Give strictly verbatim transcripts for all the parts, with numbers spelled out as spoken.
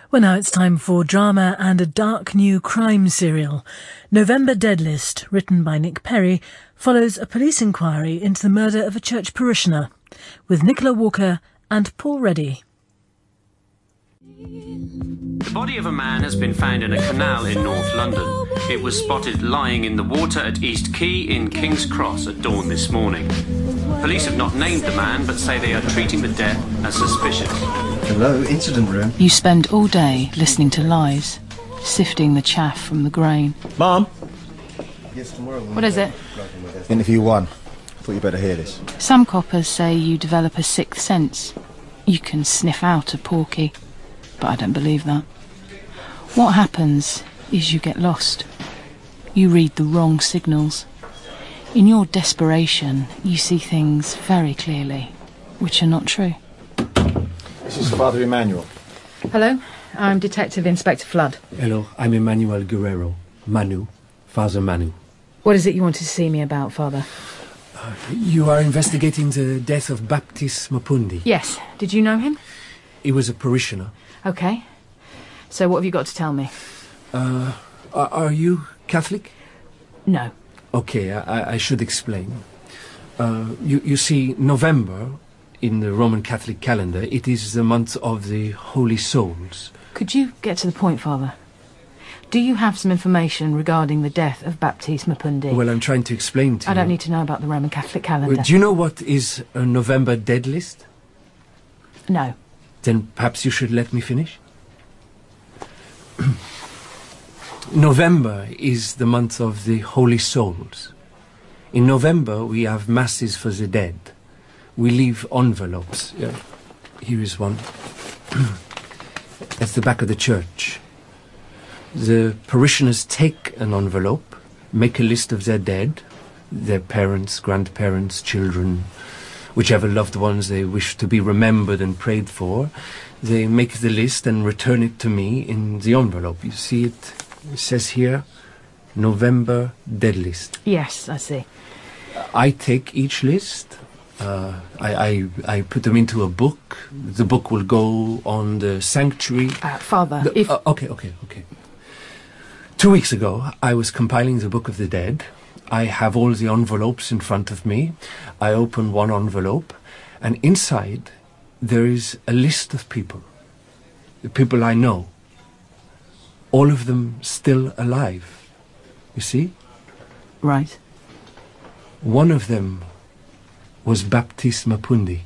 Well, now it's time for drama and a dark new crime serial. November Dead List, written by Nick Perry, follows a police inquiry into the murder of a church parishioner, with Nicola Walker and Paul Reddy. The body of a man has been found in a canal in North London. It was spotted lying in the water at East Quay in King's Cross at dawn this morning. Police have not named the man, but say they are treating the death as suspicious. Hello, incident room. You spend all day listening to lies, sifting the chaff from the grain. Mum? What is it? Interview one. Thought you better hear this. Some coppers say you develop a sixth sense. You can sniff out a porky, but I don't believe that. What happens is you get lost. You read the wrong signals. In your desperation, you see things very clearly, which are not true. This is Father Emmanuel. Hello, I'm Detective Inspector Flood. Hello, I'm Emmanuel Guerrero. Manu. Father Manu. What is it you wanted to see me about, Father? Uh, you are investigating the death of Baptiste Mapundi. Yes. Did you know him? He was a parishioner. OK. So what have you got to tell me? Uh, are, are you Catholic? No. OK, I, I should explain. Uh, you, you see, November, in the Roman Catholic calendar, it is the month of the Holy Souls. Could you get to the point, Father? Do you have some information regarding the death of Baptiste Mapundi? Well, I'm trying to explain to you. I don't need to know about the Roman Catholic calendar. Well, do you know what is a November dead list? No. Then perhaps you should let me finish. November is the month of the Holy Souls. In November, we have masses for the dead. We leave envelopes. Yeah. Here is one. That's the back of the church. The parishioners take an envelope, make a list of their dead, their parents, grandparents, children, whichever loved ones they wish to be remembered and prayed for. They make the list and return it to me in the envelope. You see it? It says here, November Dead List. Yes, I see. I take each list. Uh, I, I, I put them into a book. The book will go on the sanctuary. Uh, Father, the, if... Uh, okay, okay, okay. Two weeks ago, I was compiling the Book of the Dead. I have all the envelopes in front of me. I open one envelope, and inside there is a list of people. The people I know. All of them still alive. You see? Right. One of them was Baptiste Mapundi.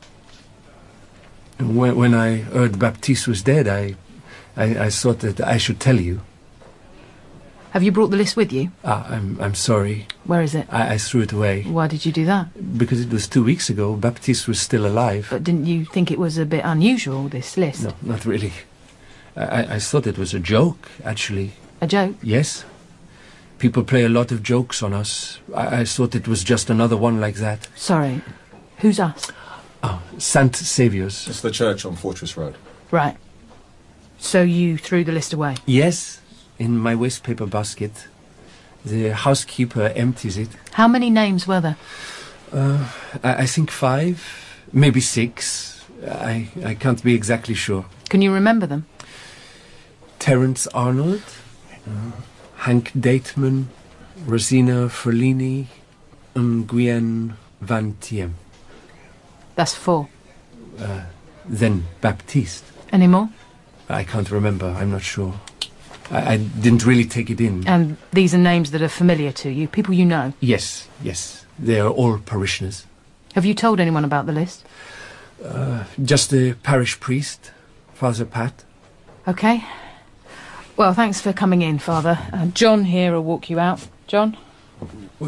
When, when I heard Baptiste was dead, I, I, I thought that I should tell you. Have you brought the list with you? Ah, I'm, I'm sorry. Where is it? I, I threw it away. Why did you do that? Because it was two weeks ago. Baptiste was still alive. But didn't you think it was a bit unusual, this list? No, not really. I, I thought it was a joke, actually. A joke? Yes. People play a lot of jokes on us. I, I thought it was just another one like that. Sorry. Who's us? Oh, Saint Saviour's. It's the church on Fortress Road. Right. So you threw the list away? Yes, in my wastepaper basket. The housekeeper empties it. How many names were there? Uh, I, I think five, maybe six. I, I can't be exactly sure. Can you remember them? Terence Arnold, uh, Hank Dateman, Rosina Ferlini, Nguyen Van Tiem. That's four. Uh, then Baptiste. Any more? I can't remember, I'm not sure. I, I didn't really take it in. And these are names that are familiar to you, people you know? Yes, yes. They are all parishioners. Have you told anyone about the list? Uh, just the parish priest, Father Pat. OK. Well, thanks for coming in, Father. Uh, John here will walk you out. John? Well,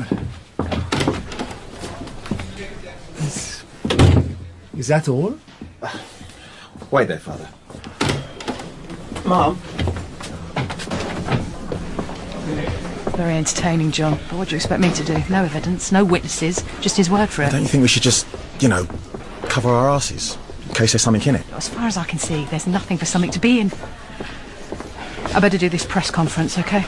is, is that all? Wait there, Father. Mum? Very entertaining, John. But what do you expect me to do? No evidence, no witnesses, just his word for it. Don't you think we should just, you know, cover our asses in case there's something in it? As far as I can see, there's nothing for something to be in. I better do this press conference, OK?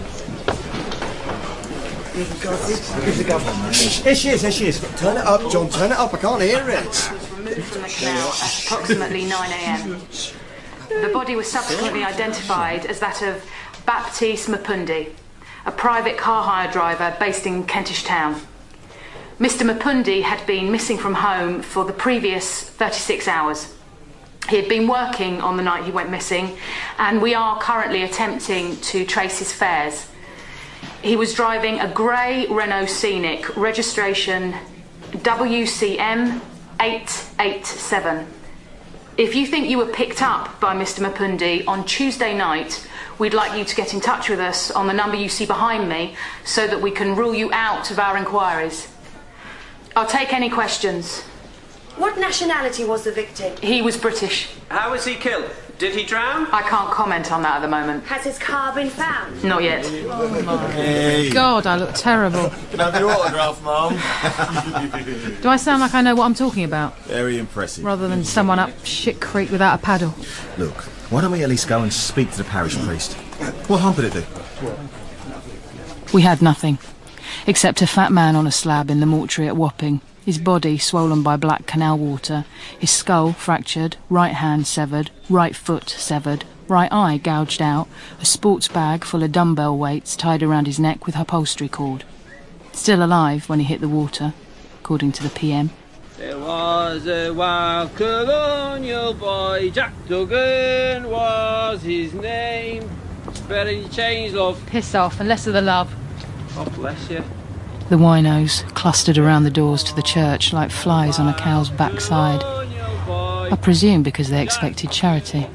Here she is, here she is. Turn it up, John, turn it up, I can't hear it. Removed from the canal at approximately nine a m The body was subsequently identified as that of Baptiste Mapundi, a private car hire driver based in Kentish Town. Mister Mapundi had been missing from home for the previous thirty-six hours. He had been working on the night he went missing, and we are currently attempting to trace his fares. He was driving a grey Renault Scenic, registration W C M eight eight seven. If you think you were picked up by Mister Mapundi on Tuesday night, we'd like you to get in touch with us on the number you see behind me so that we can rule you out of our inquiries. I'll take any questions. What nationality was the victim? He was British. How was he killed? Did he drown? I can't comment on that at the moment. Has his car been found? Not yet. Oh my Hey. God, I look terrible. Can I have your autograph, Mum? Do I sound like I know what I'm talking about? Very impressive. Rather than someone up shit creek without a paddle. Look, why don't we at least go and speak to the parish priest? What harm could it do? We had nothing, except a fat man on a slab in the mortuary at Wapping, his body swollen by black canal water, his skull fractured, right hand severed, right foot severed, right eye gouged out, a sports bag full of dumbbell weights tied around his neck with upholstery cord. Still alive when he hit the water, according to the P M. There was a wild colonial boy, Jack Duggan was his name. Very changed, love. Piss off, and less of the love. God bless you. The winos clustered around the doors to the church like flies on a cow's backside. I presume because they expected charity.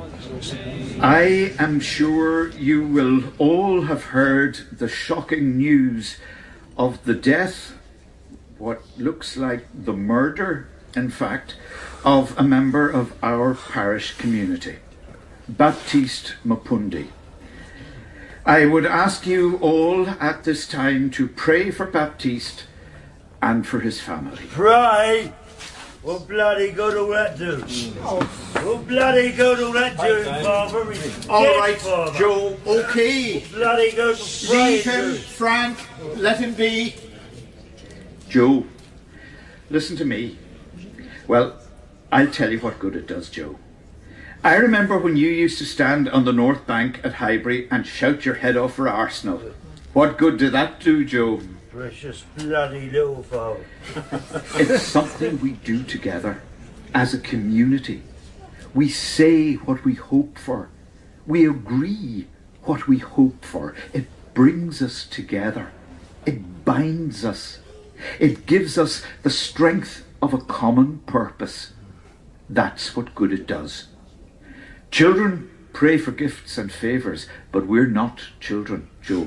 I am sure you will all have heard the shocking news of the death, what looks like the murder, in fact, of a member of our parish community, Baptiste Mapundi. I would ask you all at this time to pray for Baptiste and for his family. Pray? What bloody good will that do? Oh. What bloody good will that do, Father? He's All dead, right, Father. Joe, okay. What bloody good will pray Leave him, do? Frank, let him be. Joe, listen to me. Well, I'll tell you what good it does, Joe. I remember when you used to stand on the north bank at Highbury and shout your head off for Arsenal. What good did that do, Joe? Precious bloody little Father. It's something we do together as a community. We say what we hope for. We agree what we hope for. It brings us together. It binds us. It gives us the strength of a common purpose. That's what good it does. Children pray for gifts and favours, but we're not children, Joe.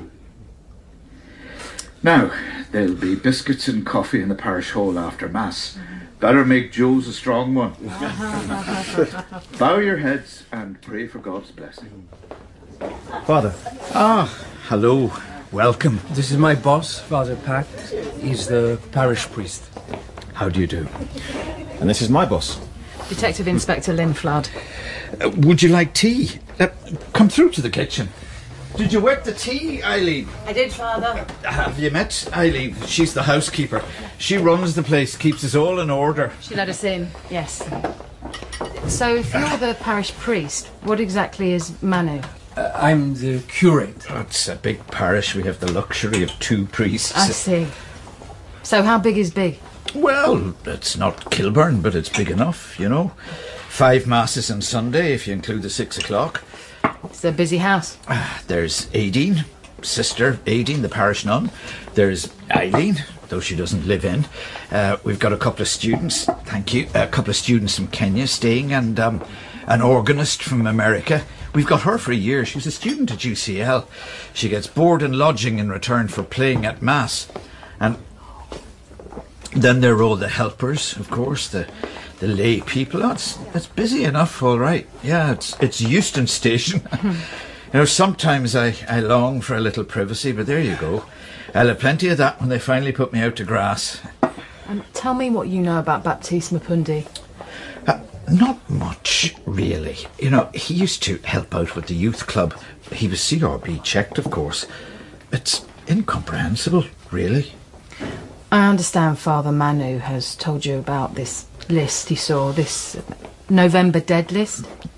Now, there'll be biscuits and coffee in the parish hall after Mass. Better make Joe's a strong one. Bow your heads and pray for God's blessing. Father. Ah, hello. Welcome. This is my boss, Father Pack. He's the parish priest. How do you do? And this is my boss. Detective Inspector Lynn Flood. Uh, would you like tea? Uh, come through to the kitchen. Did you wet the tea, Eileen? I did, Father. Have you met Eileen? She's the housekeeper. She runs the place, keeps us all in order. She let us in, yes. So, if you're the parish priest, what exactly is Manu? Uh, I'm the curate. Oh, it's a big parish. We have the luxury of two priests. I see. So, how big is big? Well, it's not Kilburn, but it's big enough, you know. Five masses on Sunday, if you include the six o'clock. It's a busy house. Uh, there's Aideen, sister Aideen, the parish nun. There's Eileen, though she doesn't live in. Uh, we've got a couple of students, thank you, a couple of students from Kenya staying, and um, an organist from America. We've got her for a year. She was a student at U C L. She gets board and lodging in return for playing at Mass. And then there are all the helpers, of course, the the lay people. Oh, it's, it's busy enough, all right. Yeah, it's it's Euston Station. You know, sometimes I, I long for a little privacy, but there you go. I'll have plenty of that when they finally put me out to grass. Um, tell me what you know about Baptiste Mapundi. Uh, not much, really. You know, he used to help out with the youth club. He was C R B checked, of course. It's incomprehensible, really. I understand Father Manu has told you about this list he saw, this November dead list.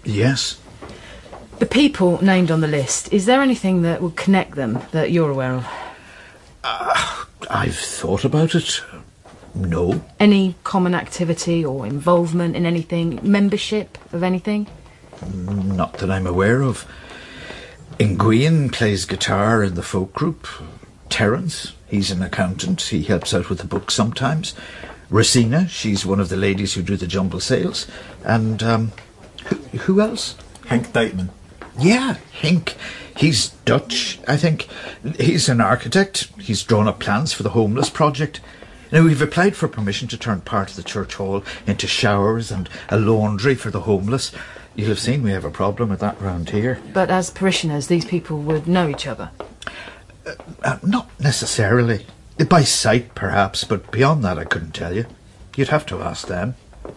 Yes. The people named on the list, is there anything that would connect them that you're aware of? Uh, I've thought about it. No. Any common activity or involvement in anything? Membership of anything? Not that I'm aware of. Nguyen plays guitar in the folk group. Terence, he's an accountant. He helps out with the book sometimes. Racina, she's one of the ladies who do the jumble sales. And, um, who, who else? Henk Dateman. Yeah, Henk. He's Dutch, I think. He's an architect. He's drawn up plans for the homeless project. Now, we've applied for permission to turn part of the church hall into showers and a laundry for the homeless. You'll have seen we have a problem with that round here. But as parishioners, these people would know each other? Uh, uh, not necessarily. By sight, perhaps, but beyond that I couldn't tell you. You'd have to ask them.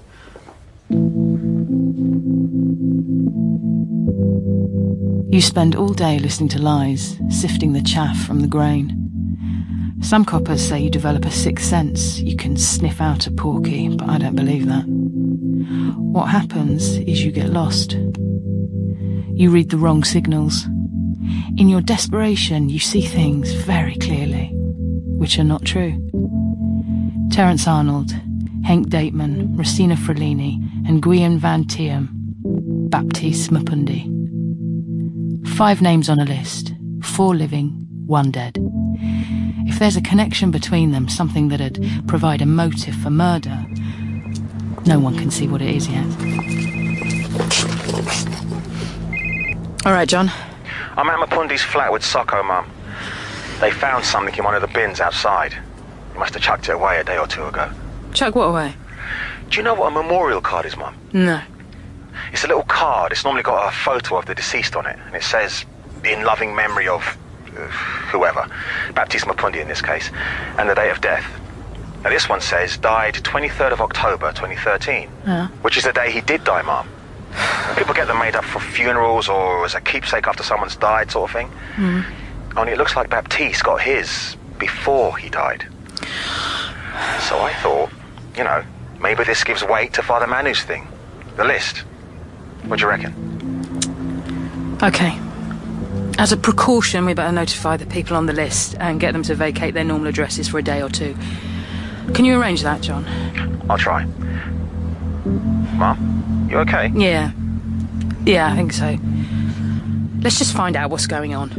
You spend all day listening to lies, sifting the chaff from the grain. Some coppers say you develop a sixth sense. You can sniff out a porky, but I don't believe that. What happens is you get lost. You read the wrong signals. In your desperation, you see things very clearly, which are not true. Terence Arnold, Henk Dateman, Racina Frelini, and Nguyen Van Tiem, Baptiste Mapundi. Five names on a list, four living, one dead. If there's a connection between them, something that'd provide a motive for murder, no one can see what it is yet. All right, John. I'm at Mapundi's flat with Socko, Mum. They found something in one of the bins outside. He must have chucked it away a day or two ago. Chuck what away? Do you know what a memorial card is, Mum? No. It's a little card. It's normally got a photo of the deceased on it, and it says, in loving memory of uh, whoever, Baptiste Mapundi in this case, and the date of death. Now this one says, died twenty-third of October twenty thirteen, Yeah. which is the day he did die, Mum. People get them made up for funerals or as a keepsake after someone's died, sort of thing. Mm. Only it looks like Baptiste got his before he died. So I thought, you know, maybe this gives weight to Father Manu's thing. The list. What do you reckon? Okay. As a precaution, we better notify the people on the list and get them to vacate their normal addresses for a day or two. Can you arrange that, John? I'll try. Mum, you okay? Yeah. Yeah, I think so. Let's just find out what's going on.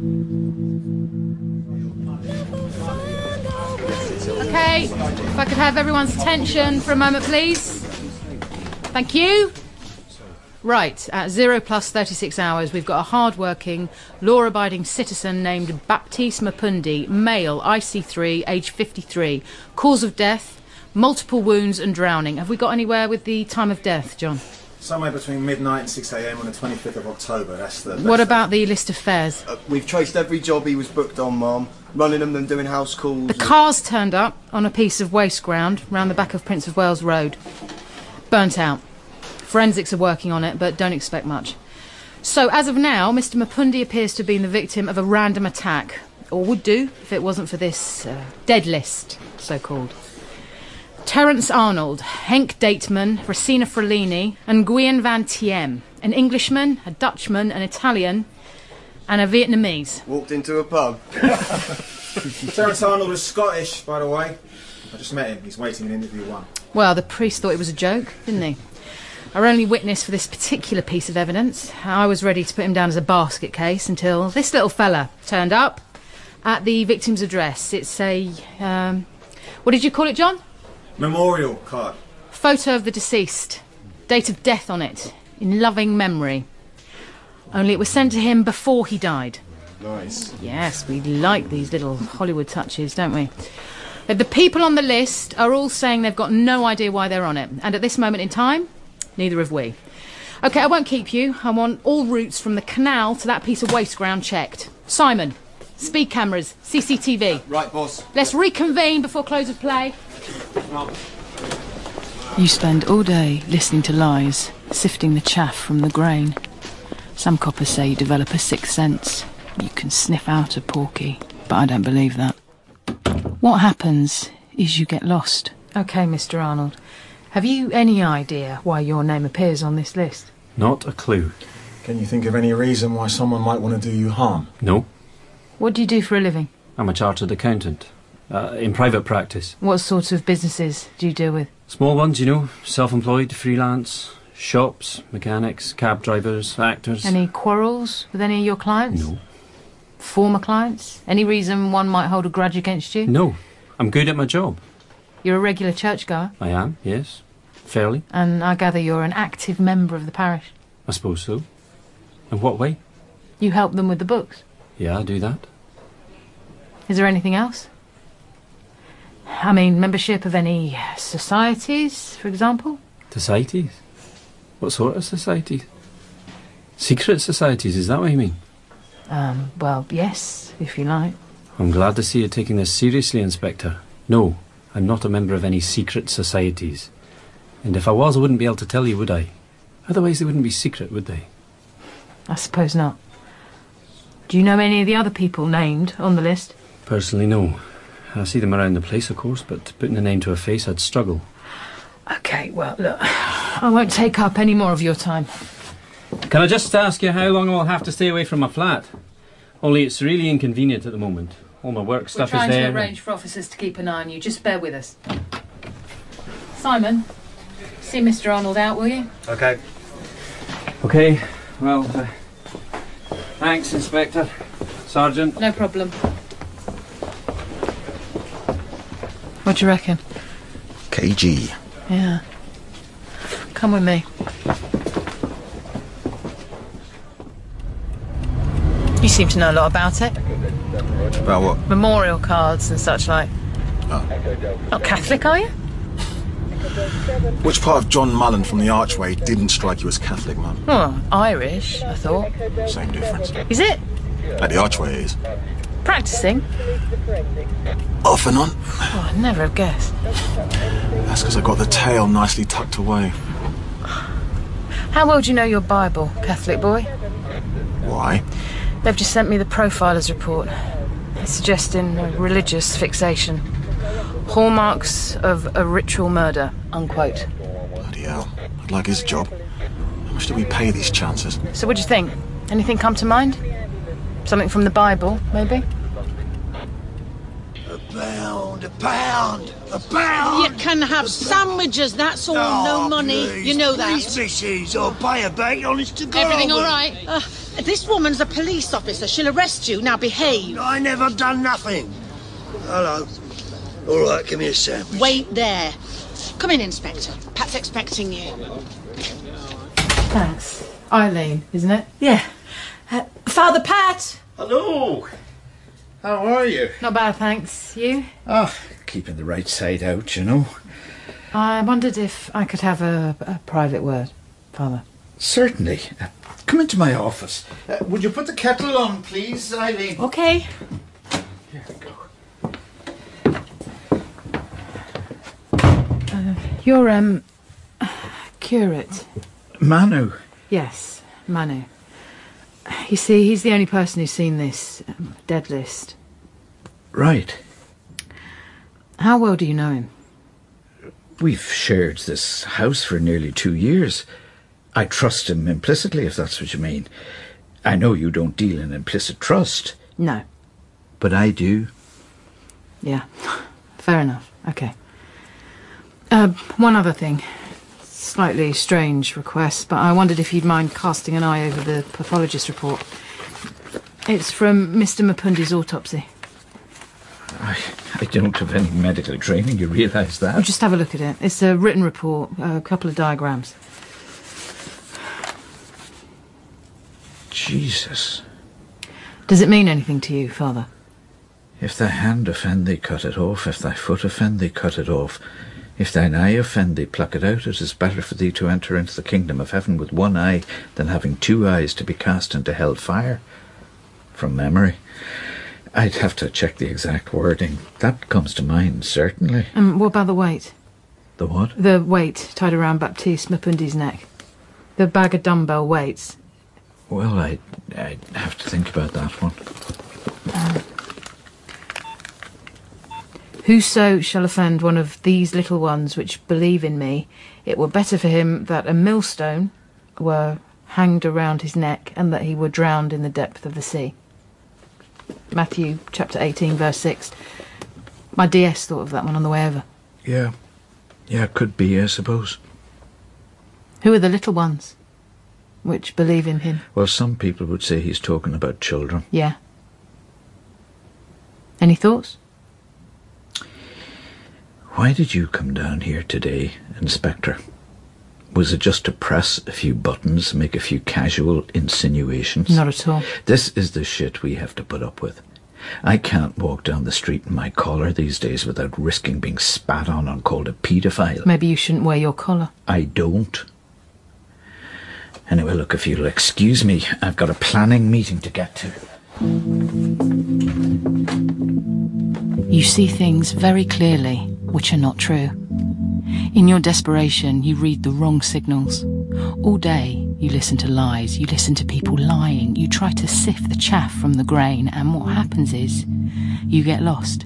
Okay, if I could have everyone's attention for a moment, please. Thank you. Right, at zero plus thirty-six hours, we've got a hard-working, law-abiding citizen named Baptiste Mapundi, male, I C three, age fifty-three. Cause of death, multiple wounds and drowning. Have we got anywhere with the time of death, John? Somewhere between midnight and six a m on the twenty-fifth of October, that's the... That's what about the list of fares? Uh, we've traced every job he was booked on, Mum. Running them and doing house calls. The car's turned up on a piece of waste ground round the back of Prince of Wales Road. Burnt out. Forensics are working on it, but don't expect much. So, as of now, Mister Mapundi appears to have been the victim of a random attack. Or would do, if it wasn't for this uh, dead list, so-called. Terence Arnold, Henk Dateman, Racina Frelini, and Nguyen Van Tiem. An Englishman, a Dutchman, an Italian, and a Vietnamese. Walked into a pub. Terence Arnold was Scottish, by the way. I just met him. He's waiting in interview one. Well, the priest thought it was a joke, didn't he? Our only witness for this particular piece of evidence. I was ready to put him down as a basket case until this little fella turned up at the victim's address. It's a, um, what did you call it, John? Memorial card. Photo of the deceased. Date of death on it. In loving memory. Only it was sent to him before he died. Nice. Yes, we like these little Hollywood touches, don't we? The people on the list are all saying they've got no idea why they're on it. And at this moment in time, neither have we. OK, I won't keep you. I want all routes from the canal to that piece of waste ground checked. Simon, speed cameras, C C T V. Right, boss. Let's reconvene before close of play. You spend all day listening to lies, sifting the chaff from the grain. Some coppers say you develop a sixth sense. You can sniff out a porky, but I don't believe that. What happens is you get lost. OK, Mister Arnold. Have you any idea why your name appears on this list? Not a clue. Can you think of any reason why someone might want to do you harm? No. What do you do for a living? I'm a chartered accountant. Uh, in private practice. What sort of businesses do you deal with? Small ones, you know. Self-employed, freelance, shops, mechanics, cab drivers, actors. Any quarrels with any of your clients? No. Former clients? Any reason one might hold a grudge against you? No. I'm good at my job. You're a regular churchgoer? I am, yes. Fairly. And I gather you're an active member of the parish? I suppose so. In what way? You help them with the books? Yeah, I do that. Is there anything else? I mean, membership of any societies, for example? Societies? What sort of societies? Secret societies, is that what you mean? Um, well, yes, if you like. I'm glad to see you taking this seriously, Inspector. No, I'm not a member of any secret societies. And if I was, I wouldn't be able to tell you, would I? Otherwise they wouldn't be secret, would they? I suppose not. Do you know any of the other people named on the list? Personally, no. I see them around the place, of course, but putting a name to a face, I'd struggle. OK, well, look, I won't take up any more of your time. Can I just ask you how long I'll have to stay away from my flat? Only it's really inconvenient at the moment. All my work stuff is there. We're trying to arrange for officers to keep an eye on you. Just bear with us. Simon, see Mister Arnold out, will you? OK. OK, well, uh, thanks, Inspector. Sergeant. No problem. What do you reckon? K G. Yeah. Come with me. You seem to know a lot about it. About what? Memorial cards and such like. Oh. Not Catholic, are you? Which part of John Mullen from the Archway didn't strike you as Catholic, Mum? Oh, Irish, I thought. Same difference. Is it? At the Archway it is. Practising? Off and on. Oh, I'd never have guessed. That's because I got the tail nicely tucked away. How well do you know your Bible, Catholic boy? Why? They've just sent me the profiler's report. It's suggesting a religious fixation. Hallmarks of a ritual murder, unquote. Bloody hell. I'd like his job. How much do we pay these chances? So what do you think? Anything come to mind? Something from the Bible, maybe? A pound, a pound, a pound! You can have sandwiches, that's all, Oh, no money. Please, you know please, that. missus, I'll pay her back, honest to God. Everything I all will. right? Uh, this woman's a police officer. She'll arrest you. Now behave. I never done nothing. Hello. All right, give me a sandwich. Wait there. Come in, Inspector. Pat's expecting you. Thanks. Eileen, isn't it? Yeah. Uh, Father Pat! Hello. How are you? Not bad, thanks. You? Oh, keeping the right side out, you know. I wondered if I could have a, a private word, Father. Certainly. Uh, come into my office. Uh, would you put the kettle on, please, Eileen? OK. Here we go. Uh, you're, um, curate. Manu. Yes, Manu. You see, he's the only person who's seen this um, dead list. Right. How well do you know him? We've shared this house for nearly two years. I trust him implicitly, if that's what you mean. I know you don't deal in implicit trust. No. But I do. Yeah, fair enough. OK. Uh, one other thing. Slightly strange request, but I wondered if you'd mind casting an eye over the pathologist report. It's from Mister Mapundi's autopsy. I, I don't have any medical training, you realise that? Well, just have a look at it. It's a written report, a couple of diagrams. Jesus. Does it mean anything to you, Father? If thy hand offend thee, cut it off. If thy foot offend thee, cut it off. If thine eye offend thee, pluck it out. It is better for thee to enter into the kingdom of heaven with one eye than having two eyes to be cast into hell fire. From memory. I'd have to check the exact wording. That comes to mind, certainly. Um, what about the weight? The what? The weight tied around Baptiste Mapundi's neck. The bag of dumbbell weights. Well, I'd, I'd have to think about that one. Um, Whoso shall offend one of these little ones which believe in me, it were better for him that a millstone were hanged around his neck, and that he were drowned in the depth of the sea. Matthew chapter eighteen, verse six. My D S thought of that one on the way over. Yeah. Yeah, could be, I suppose. Who are the little ones which believe in him? Well, some people would say he's talking about children. Yeah. Any thoughts? Why did you come down here today, Inspector? Was it just to press a few buttons, make a few casual insinuations? Not at all. This is the shit we have to put up with. I can't walk down the street in my collar these days without risking being spat on and called a paedophile. Maybe you shouldn't wear your collar. I don't. Anyway, look, if you'll excuse me, I've got a planning meeting to get to. You see things very clearly which are not true. In your desperation, you read the wrong signals. All day, you listen to lies, you listen to people lying, you try to sift the chaff from the grain, and what happens is, you get lost.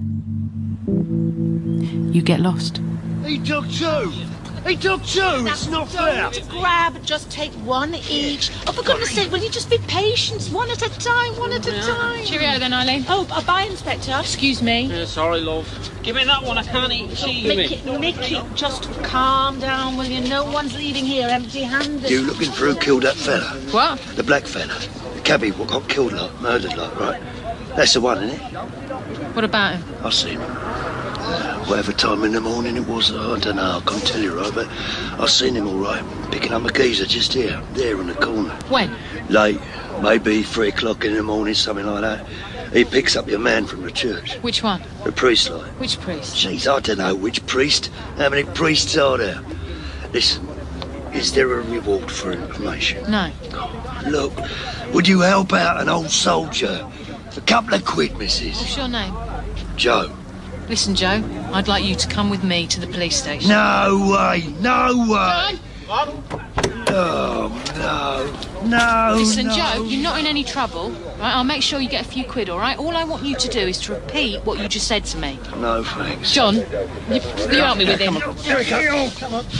You get lost. He took two! He took two! It's not fair! Don't grab, just take one each. Oh, for goodness sake, will you just be patient? One at a time, one at a time. Cheerio then, Eileen. Oh, uh, bye, Inspector. Excuse me. Yeah, sorry, love. Give me that one, I can't eat cheese. Mickey, Mickey, just calm down, will you? No one's leaving here empty-handed. You looking for who killed that fella? What? The black fella. The cabbie what got killed like, murdered like, right? That's the one, isn't it? What about him? I seen him. Uh, whatever time in the morning it was, I don't know, I can't tell you right, but I seen him all right, picking up a geezer just here, there in the corner. When? Late, maybe three o'clock in the morning, something like that. He picks up your man from the church. Which one? The priest, like. Which priest? Jeez, I don't know which priest. How many priests are there? Listen, is there a reward for information? No. Look, would you help out an old soldier? A couple of quid, missus. What's your name? Joe. Listen, Joe, I'd like you to come with me to the police station. No way, no way. John? Oh, no, no, Listen, no. Joe, you're not in any trouble, right? I'll make sure you get a few quid, all right? All I want you to do is to repeat what you just said to me. No, thanks. John, you, you help me with him. Here we go. Come on.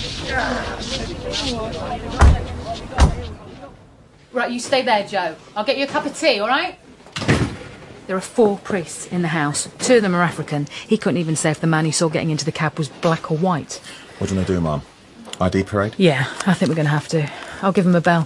Right, you stay there, Joe. I'll get you a cup of tea, all right? There are four priests in the house. Two of them are African. He couldn't even say if the man he saw getting into the cab was black or white. What do you want to do, Mum? I D parade? Yeah, I think we're going to have to. I'll give him a bell.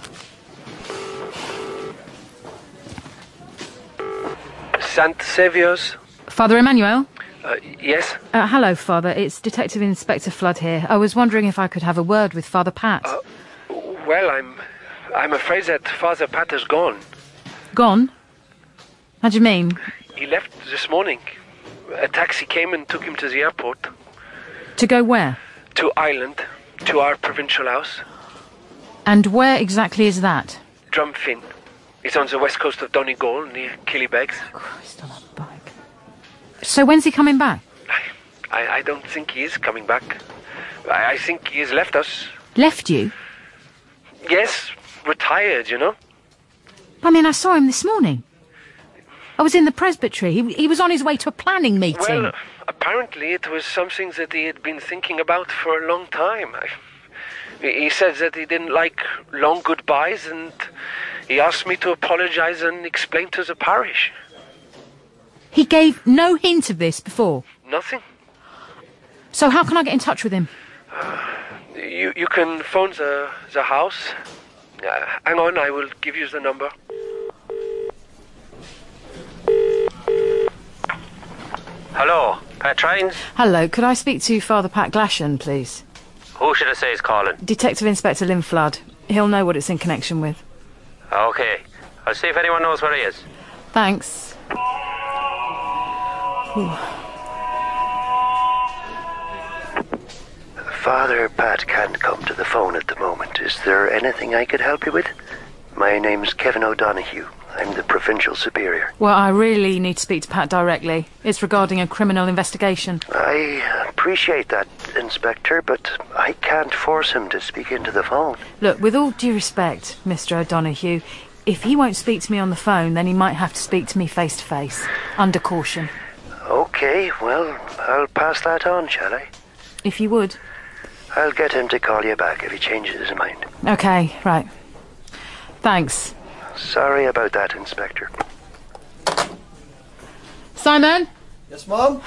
Saint Saviour's? Father Emmanuel? Uh, yes? Uh, hello, Father. It's Detective Inspector Flood here. I was wondering if I could have a word with Father Pat. Uh, well, I'm... I'm afraid that Father Pat is gone. Gone? How do you mean? He left this morning. A taxi came and took him to the airport. To go where? To Ireland. To our provincial house. And where exactly is that? Drumfin. It's on the west coast of Donegal, near Killybegs. Christ on a bike. So when's he coming back? I, I don't think he is coming back. I, I think he has left us. Left you? Yes, retired, you know. I mean, I saw him this morning. I was in the presbytery. He, he was on his way to a planning meeting. Well, apparently it was something that he had been thinking about for a long time. I, he said that he didn't like long goodbyes, and he asked me to apologise and explain to the parish. He gave no hint of this before? Nothing. So how can I get in touch with him? Uh, you, you can phone the, the house. Uh, hang on, I will give you the number. Hello, Pat Trains? Hello, could I speak to Father Pat Glashan, please? Who should I say is calling? Detective Inspector Lynn Flood. He'll know what it's in connection with. OK. I'll see if anyone knows where he is. Thanks. Ooh. Father Pat can't come to the phone at the moment. Is there anything I could help you with? My name's Kevin O'Donoghue. I'm the Provincial Superior. Well, I really need to speak to Pat directly. It's regarding a criminal investigation. I appreciate that, Inspector, but I can't force him to speak into the phone. Look, with all due respect, Mister O'Donoghue, if he won't speak to me on the phone, then he might have to speak to me face to face, under caution. OK, well, I'll pass that on, shall I? If you would. I'll get him to call you back if he changes his mind. OK, right. Thanks. Sorry about that, Inspector. Simon? Yes, Mum?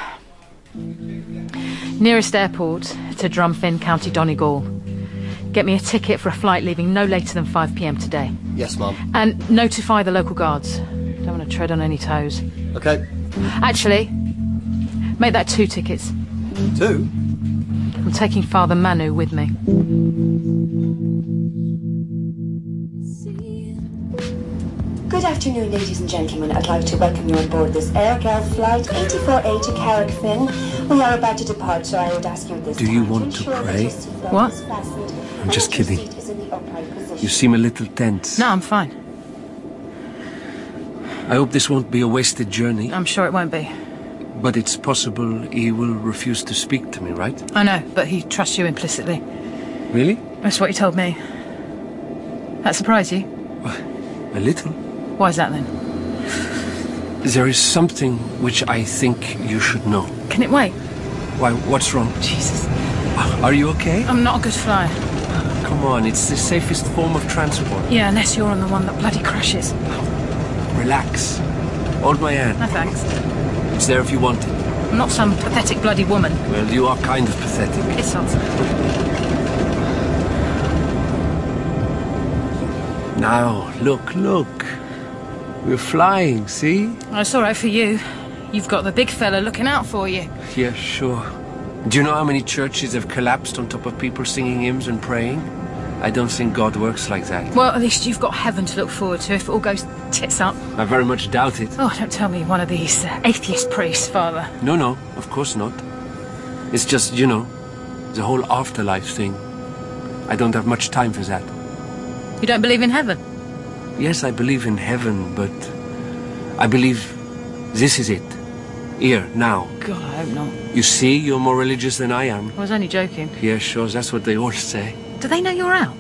Nearest airport to Drumfin, County Donegal. Get me a ticket for a flight leaving no later than five p m today. Yes, Mum. And notify the local guards. Don't want to tread on any toes. Okay. Actually, make that two tickets. Two? I'm taking Father Manu with me. Good afternoon, ladies and gentlemen. I'd like to welcome you on board this Airgal flight eighty-four A to Carrickfinn. We are about to depart, so I would ask you this Do you want to pray? What? I'm just kidding. You seem a little tense. No, I'm fine. I hope this won't be a wasted journey. I'm sure it won't be. But it's possible he will refuse to speak to me, right? I know, but he trusts you implicitly. Really? That's what he told me. That surprised you? A little. Why is that then? There is something which I think you should know. Can it wait? Why, what's wrong? Jesus. Are you okay? I'm not a good flyer. Come on, it's the safest form of transport. Yeah, unless you're on the one that bloody crashes. Relax. Hold my hand. No thanks. It's there if you want it. I'm not some pathetic bloody woman. Well, you are kind of pathetic. Piss off. Now, look, look. We're flying, see? Well, it's all right for you. You've got the big fella looking out for you. Yeah, sure. Do you know how many churches have collapsed on top of people singing hymns and praying? I don't think God works like that. Well, at least you've got heaven to look forward to if it all goes tits up. I very much doubt it. Oh, don't tell me one of these uh, atheist priests, Father. No, no, of course not. It's just, you know, the whole afterlife thing. I don't have much time for that. You don't believe in heaven? Yes, I believe in heaven, but I believe this is it. Here, now. God, I hope not. You see, you're more religious than I am. I was only joking. Yeah, sure, that's what they all say. Do they know you're out?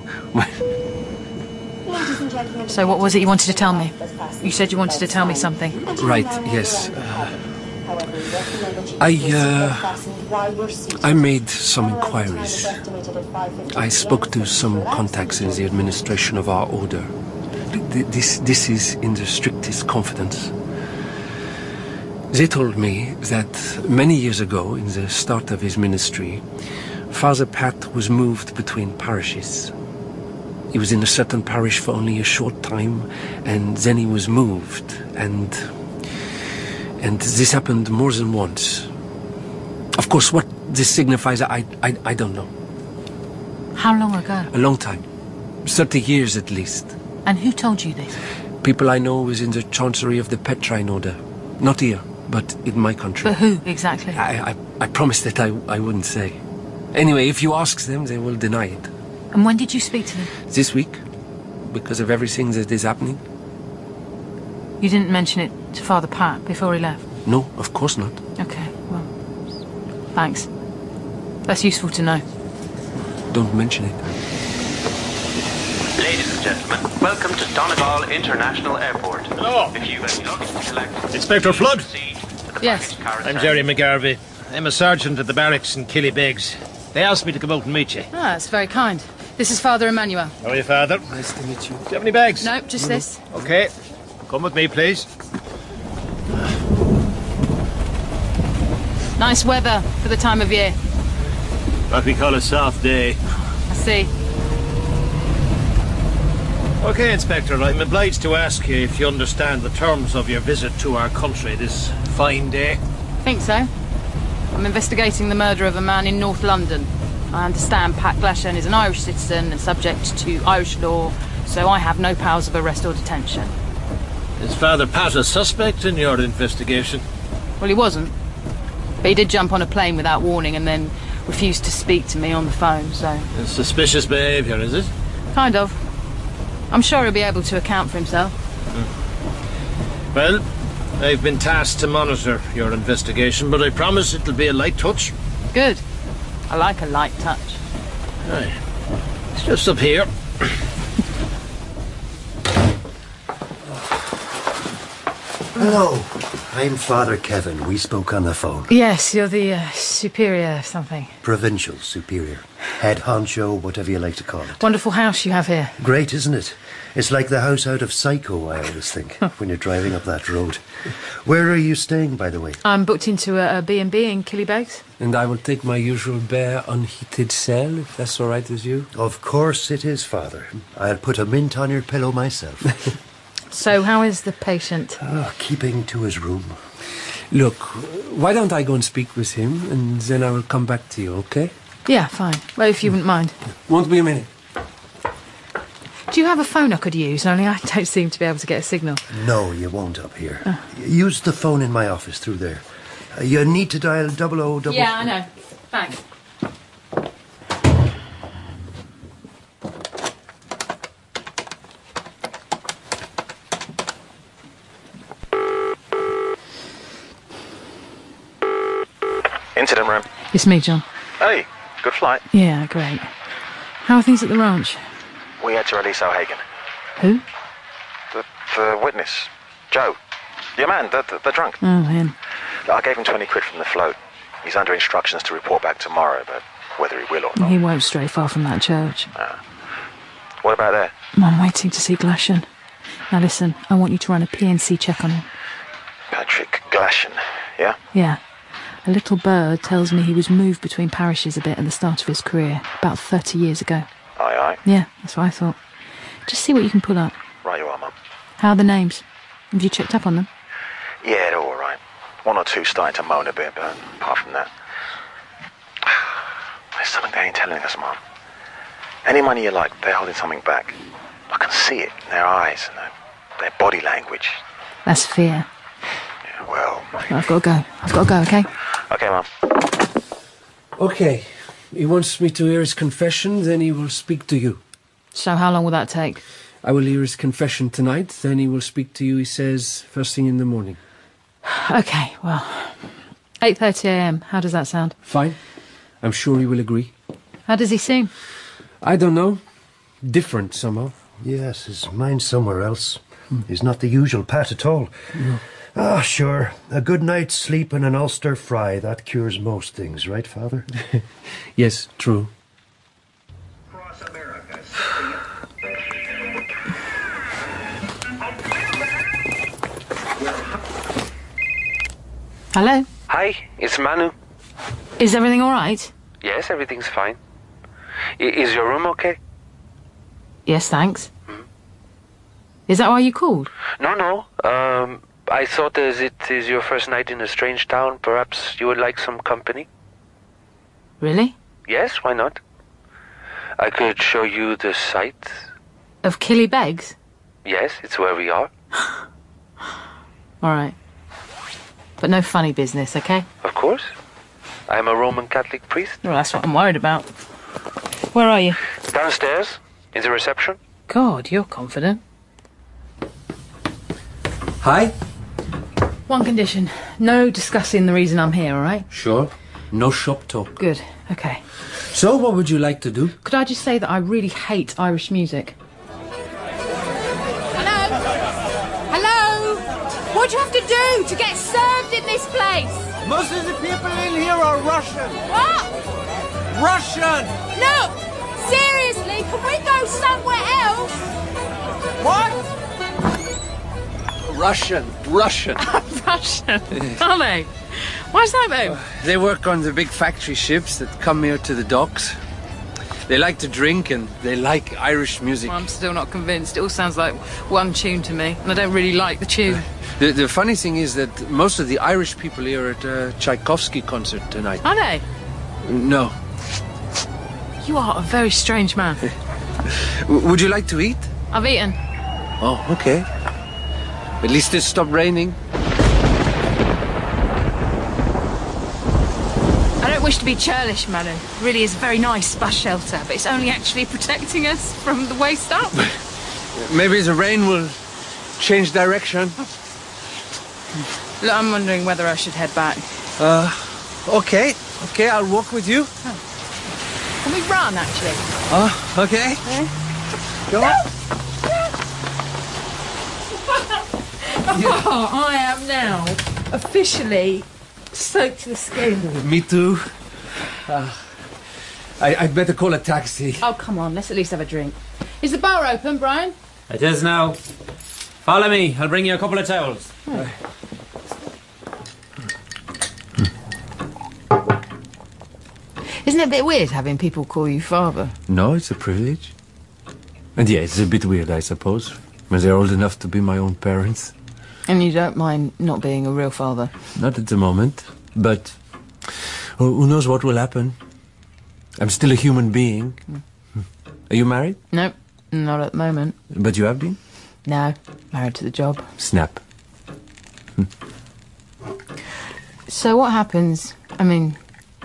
Ladies and gentlemen, So what was it you wanted to tell me? You said you wanted to tell me something. Right, yes. Uh, I, uh, I made some inquiries. I spoke to some contacts in the administration of our order. This, this is in the strictest confidence. They told me that many years ago, in the start of his ministry, Father Pat was moved between parishes. He was in a certain parish for only a short time, and then he was moved, and and this happened more than once. Of course, what this signifies, I, I, I don't know. How long ago? A long time. Thirty years at least. And who told you this? People I know was in the chancery of the Petrine order. Not here, but in my country. But who, exactly? I, I, I promised that I, I wouldn't say. Anyway, if you ask them, they will deny it. And when did you speak to them? This week, because of everything that is happening. You didn't mention it to Father Pat before he left? No, of course not. Okay, well, thanks. That's useful to know. Don't mention it. Ladies and gentlemen, welcome to Donegal International Airport. Hello. If you have luggage to collect... Inspector Flood? Yes. I'm Jerry McGarvey. I'm a sergeant at the barracks in Killybegs. They asked me to come out and meet you. Ah, that's very kind. This is Father Emmanuel. How are you, Father? Nice to meet you. Do you have any bags? No, just this. Okay. Come with me, please. Nice weather for the time of year. What we call a soft day. I see. Okay, Inspector, I'm obliged to ask you if you understand the terms of your visit to our country this fine day. Think so. I'm investigating the murder of a man in North London. I understand Pat Glashan is an Irish citizen and subject to Irish law, so I have no powers of arrest or detention. Is Father Pat a suspect in your investigation? Well, he wasn't. But he did jump on a plane without warning and then refused to speak to me on the phone, so... It's suspicious behaviour, is it? Kind of. I'm sure he'll be able to account for himself. Hmm. Well, I've been tasked to monitor your investigation, but I promise it'll be a light touch. Good. I like a light touch. Aye. It's just up here. Hello, I'm Father Kevin. We spoke on the phone. Yes, you're the uh, superior of something. Provincial superior. Head honcho, whatever you like to call it. Wonderful house you have here. Great, isn't it? It's like the house out of Psycho, I always think, when you're driving up that road. Where are you staying, by the way? I'm booked into a, a B and B in Killybegs. And I will take my usual bare, unheated cell, if that's all right with you. Of course it is, Father. I'll put a mint on your pillow myself. So, how is the patient? Oh, keeping to his room. Look, why don't I go and speak with him, and then I will come back to you, okay? Yeah, fine. Well, if you wouldn't mind. Won't be a minute. Do you have a phone I could use? Only I don't seem to be able to get a signal. No, you won't up here. Oh. Use the phone in my office through there. Uh, you need to dial double O double... Yeah, I know. Thanks. Incident room. It's me, John. Hey, good flight. Yeah, great. How are things at the ranch? We had to release O'Hagan. Who? The, the witness. Joe. Your man, the, the, the drunk. Oh, him. I gave him twenty quid from the float. He's under instructions to report back tomorrow, but whether he will or not... He won't stray far from that church. Ah. What about there? I'm waiting to see Glashan. Now listen, I want you to run a P N C check on him. Patrick Glashan, yeah? Yeah. A little bird tells me he was moved between parishes a bit at the start of his career, about thirty years ago. Aye, aye. Yeah, that's what I thought. Just see what you can pull up. Right you are, Mum. How are the names? Have you checked up on them? Yeah, they're all right. One or two starting to moan a bit, but apart from that... There's something they ain't telling us, Mum. Any money you like, they're holding something back. I can see it in their eyes and their, their body language. That's fear. Yeah, well... I've got to go. I've got to go, okay? Okay, Mum. Okay. He wants me to hear his confession, then he will speak to you. So how long will that take? I will hear his confession tonight, then he will speak to you, he says, first thing in the morning. Okay, well... eight thirty a m. How does that sound? Fine. I'm sure he will agree. How does he seem? I don't know. Different, somehow. Yes, his mind's somewhere else. He's not the usual Pat at all. No. Ah, sure. A good night's sleep and an Ulster fry, that cures most things, right, Father? Yes, true. Hello? Hi, it's Manu. Is everything all right? Yes, everything's fine. I is your room okay? Yes, thanks. Hmm? Is that why you called? No, no. Um, I thought as it is your first night in a strange town, perhaps you would like some company. Really? Yes, why not? I could show you the site. Of Killybegs? Yes, it's where we are. All right. But no funny business, okay? Of course. I'm a Roman Catholic priest. Well, that's what I'm worried about. Where are you? Downstairs, in the reception. God, you're confident. Hi? One condition. No discussing the reason I'm here, all right? Sure. No shop talk. Good. Okay. So, what would you like to do? Could I just say that I really hate Irish music? Hello? Hello? What do you have to do to get served in this place? Most of the people in here are Russian. What? Russian! No! Seriously, can we go somewhere else? What? Russian. Russian. Russian? Are they? Why's that, though? Uh, they work on the big factory ships that come here to the docks. They like to drink and they like Irish music. Well, I'm still not convinced. It all sounds like one tune to me, and I don't really like the tune. Uh, the, the funny thing is that most of the Irish people here are at a Tchaikovsky concert tonight. Are they? No. You are a very strange man. Would you like to eat? I've eaten. Oh, okay. At least it stopped raining. I don't wish to be churlish, madam. It really is a very nice bus shelter, but it's only actually protecting us from the waist up. Maybe the rain will change direction. Look, I'm wondering whether I should head back. Uh, okay. Okay, I'll walk with you. Oh. Can we run, actually? Oh, okay. Yeah. Go on. Oh, I am now officially soaked to the skin. Me too. Uh, I, I'd better call a taxi. Oh, come on. Let's at least have a drink. Is the bar open, Brian? It is now. Follow me. I'll bring you a couple of towels. Oh. Isn't it a bit weird having people call you father? No, it's a privilege. And yeah, it's a bit weird, I suppose, when they're old enough to be my own parents. And you don't mind not being a real father? Not at the moment, but who who knows what will happen. I'm still a human being. Mm. Are you married? No, not at the moment. But you have been? No, married to the job. Snap. Hm. So what happens, I mean,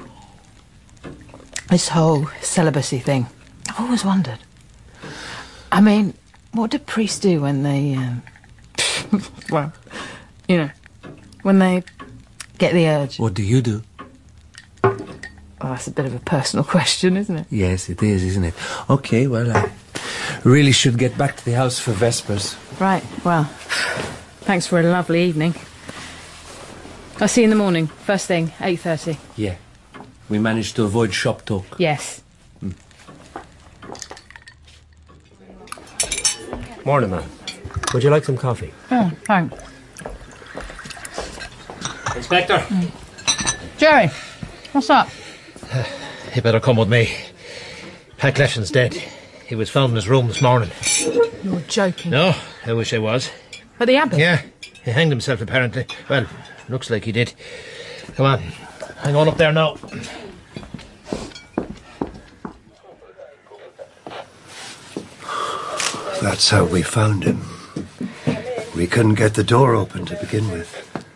this whole celibacy thing, I've always wondered. I mean, what do priests do when they, um, well, you know, when they get the urge? What do you do? Well, that's a bit of a personal question, isn't it? Yes, it is, isn't it? Okay, well, I really should get back to the house for Vespers. Right, well, thanks for a lovely evening. I'll see you in the morning, first thing, eight thirty. Yeah. We managed to avoid shop talk. Yes. Mm. Morning, man. Would you like some coffee? Oh, thanks. Inspector. Mm. Jerry, what's up? You better come with me. Pat Gleshan's dead. He was found in his room this morning. You're joking. No, I wish I was. At the Abbey? Yeah, he hanged himself apparently. Well, looks like he did. Come on, hang on up there now. That's how we found him. We couldn't get the door open to begin with.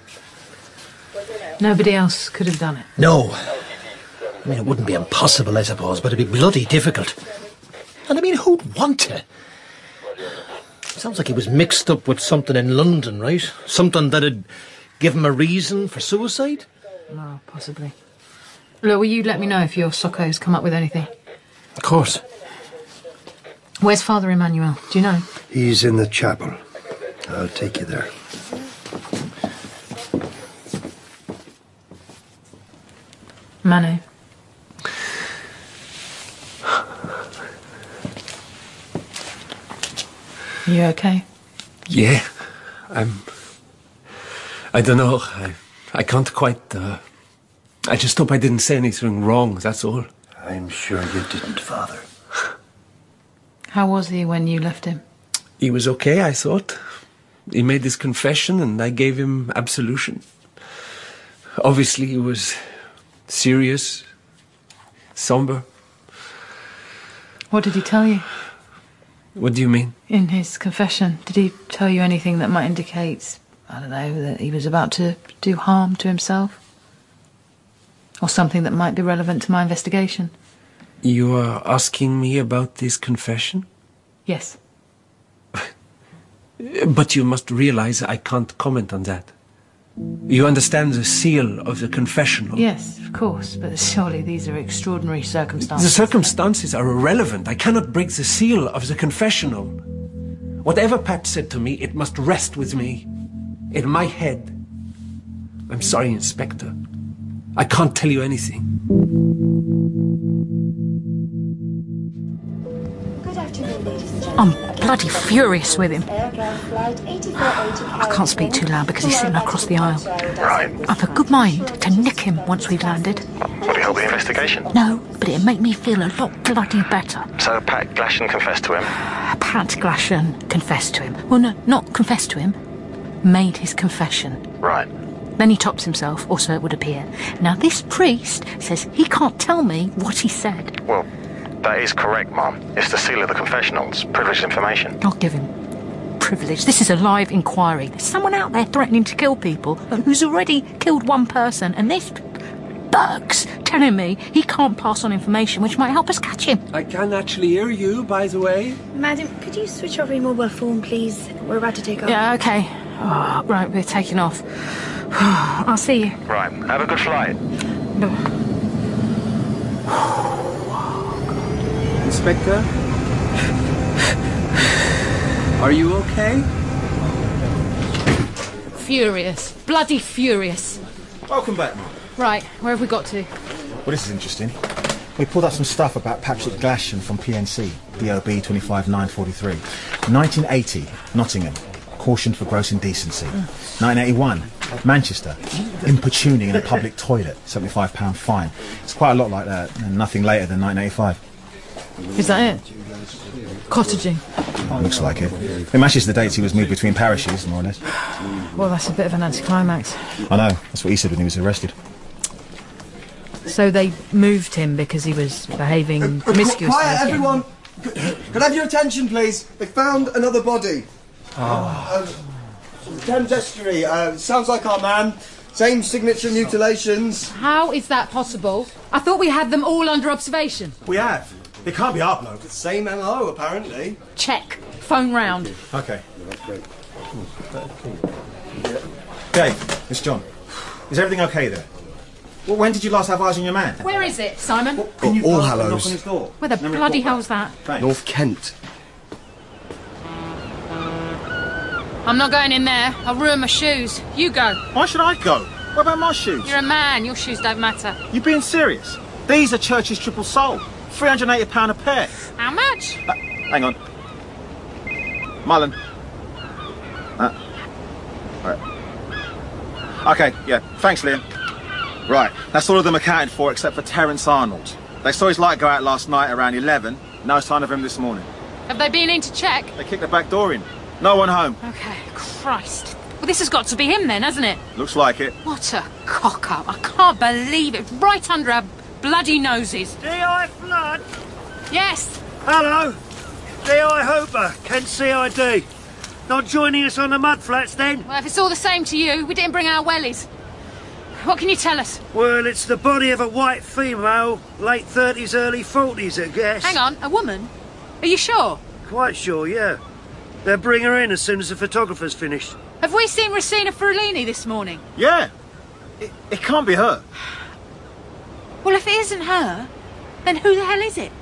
Nobody else could have done it? No. I mean, it wouldn't be impossible, I suppose, but it'd be bloody difficult. And I mean, who'd want to? Sounds like he was mixed up with something in London, right? Something that'd give him a reason for suicide? No, possibly. Look, will you let me know if your Socco's come up with anything? Of course. Where's Father Emmanuel? Do you know? He's in the chapel. I'll take you there. Manu. Are you okay? Yeah, I'm... I don't know. I, I can't quite... Uh, I just hope I didn't say anything wrong, that's all. I'm sure you didn't, Father. How was he when you left him? He was okay, I thought. He made his confession and I gave him absolution. Obviously he was serious, somber. What did he tell you? What do you mean? In his confession, did he tell you anything that might indicate, I don't know, that he was about to do harm to himself? Or something that might be relevant to my investigation? You are asking me about this confession? Yes. But you must realize I can't comment on that. You understand the seal of the confessional? Yes, of course, but surely these are extraordinary circumstances. The circumstances are irrelevant. I cannot break the seal of the confessional. Whatever Pat said to me, it must rest with me. In my head. I'm sorry, Inspector. I can't tell you anything. Good afternoon, ladies and gentlemen. I'm bloody furious with him. I can't speak too loud because he's sitting across the aisle. Right. I've a good mind to nick him once we've landed. Will it help the investigation? No, but it'll make me feel a lot bloody better. So Pat Glashan confessed to him? Pat Glashan confessed to him. Well, no, not confessed to him. Made his confession. Right. Then he tops himself, or so it would appear. Now, this priest says he can't tell me what he said. Well, that is correct, Mum. It's the seal of the confessional. It's privileged information. I'll give him privilege. This is a live inquiry. There's someone out there threatening to kill people who's already killed one person, and this Burke's telling me he can't pass on information which might help us catch him. I can actually hear you, by the way. Madam, could you switch off your mobile phone, please? We're about to take off. Yeah, okay. Oh, right, we're taking off. I'll see you. Right. Have a good flight. Inspector? Are you okay? Furious. Bloody furious. Welcome back, Mum. Right, where have we got to? Well, this is interesting. We pulled up some stuff about Patrick Glashan from P N C, D O B twenty-five nine forty-three. nineteen eighty, Nottingham, cautioned for gross indecency. Mm. nineteen eighty-one, Manchester, importuning in a public toilet, seventy-five pound fine. It's quite a lot like that, and nothing later than nineteen eighty-five. Is that it? Cottaging? Looks like it. It matches the dates he was moved between parishes, more or less. Well, that's a bit of an anticlimax. I know, that's what he said when he was arrested. So they moved him because he was behaving promiscuously? Quiet, everyone! Could I have your attention, please? They found another body. Oh. Uh, Thames Estuary. Uh, sounds like our man. Same signature mutilations. How is that possible? I thought we had them all under observation. We have. It can't be our bloke. Same M O, apparently. Check. Phone round. OK. Dave, it's John. Is everything OK there? Well, when did you last have eyes on your man? Where is it, Simon? Well, can you All knock Hallows. on his door? Where the Then bloody report hell's that? Thanks. North Kent. I'm not going in there. I'll ruin my shoes. You go. Why should I go? What about my shoes? You're a man. Your shoes don't matter. You being serious? These are Church's triple sole. three hundred and eighty pounds a pair. How much? Uh, hang on. Mullen. Uh, right. OK, yeah. Thanks, Liam. Right, that's all of them accounted for except for Terence Arnold. They saw his light go out last night around eleven. No sign of him this morning. Have they been in to check? They kicked the back door in. No one home. OK, Christ. Well, this has got to be him then, hasn't it? Looks like it. What a cock-up. I can't believe it. Right under our bloody noses. D I Flood? Yes. Hello. D I Hooper, Kent C I D. Not joining us on the mud flats then? Well, if it's all the same to you, we didn't bring our wellies. What can you tell us? Well, it's the body of a white female, late thirties, early forties, I guess. Hang on, a woman? Are you sure? Quite sure, yeah. They'll bring her in as soon as the photographer's finished. Have we seen Rosina Ferrellini this morning? Yeah. It, it can't be her. Well, if it isn't her, then who the hell is it?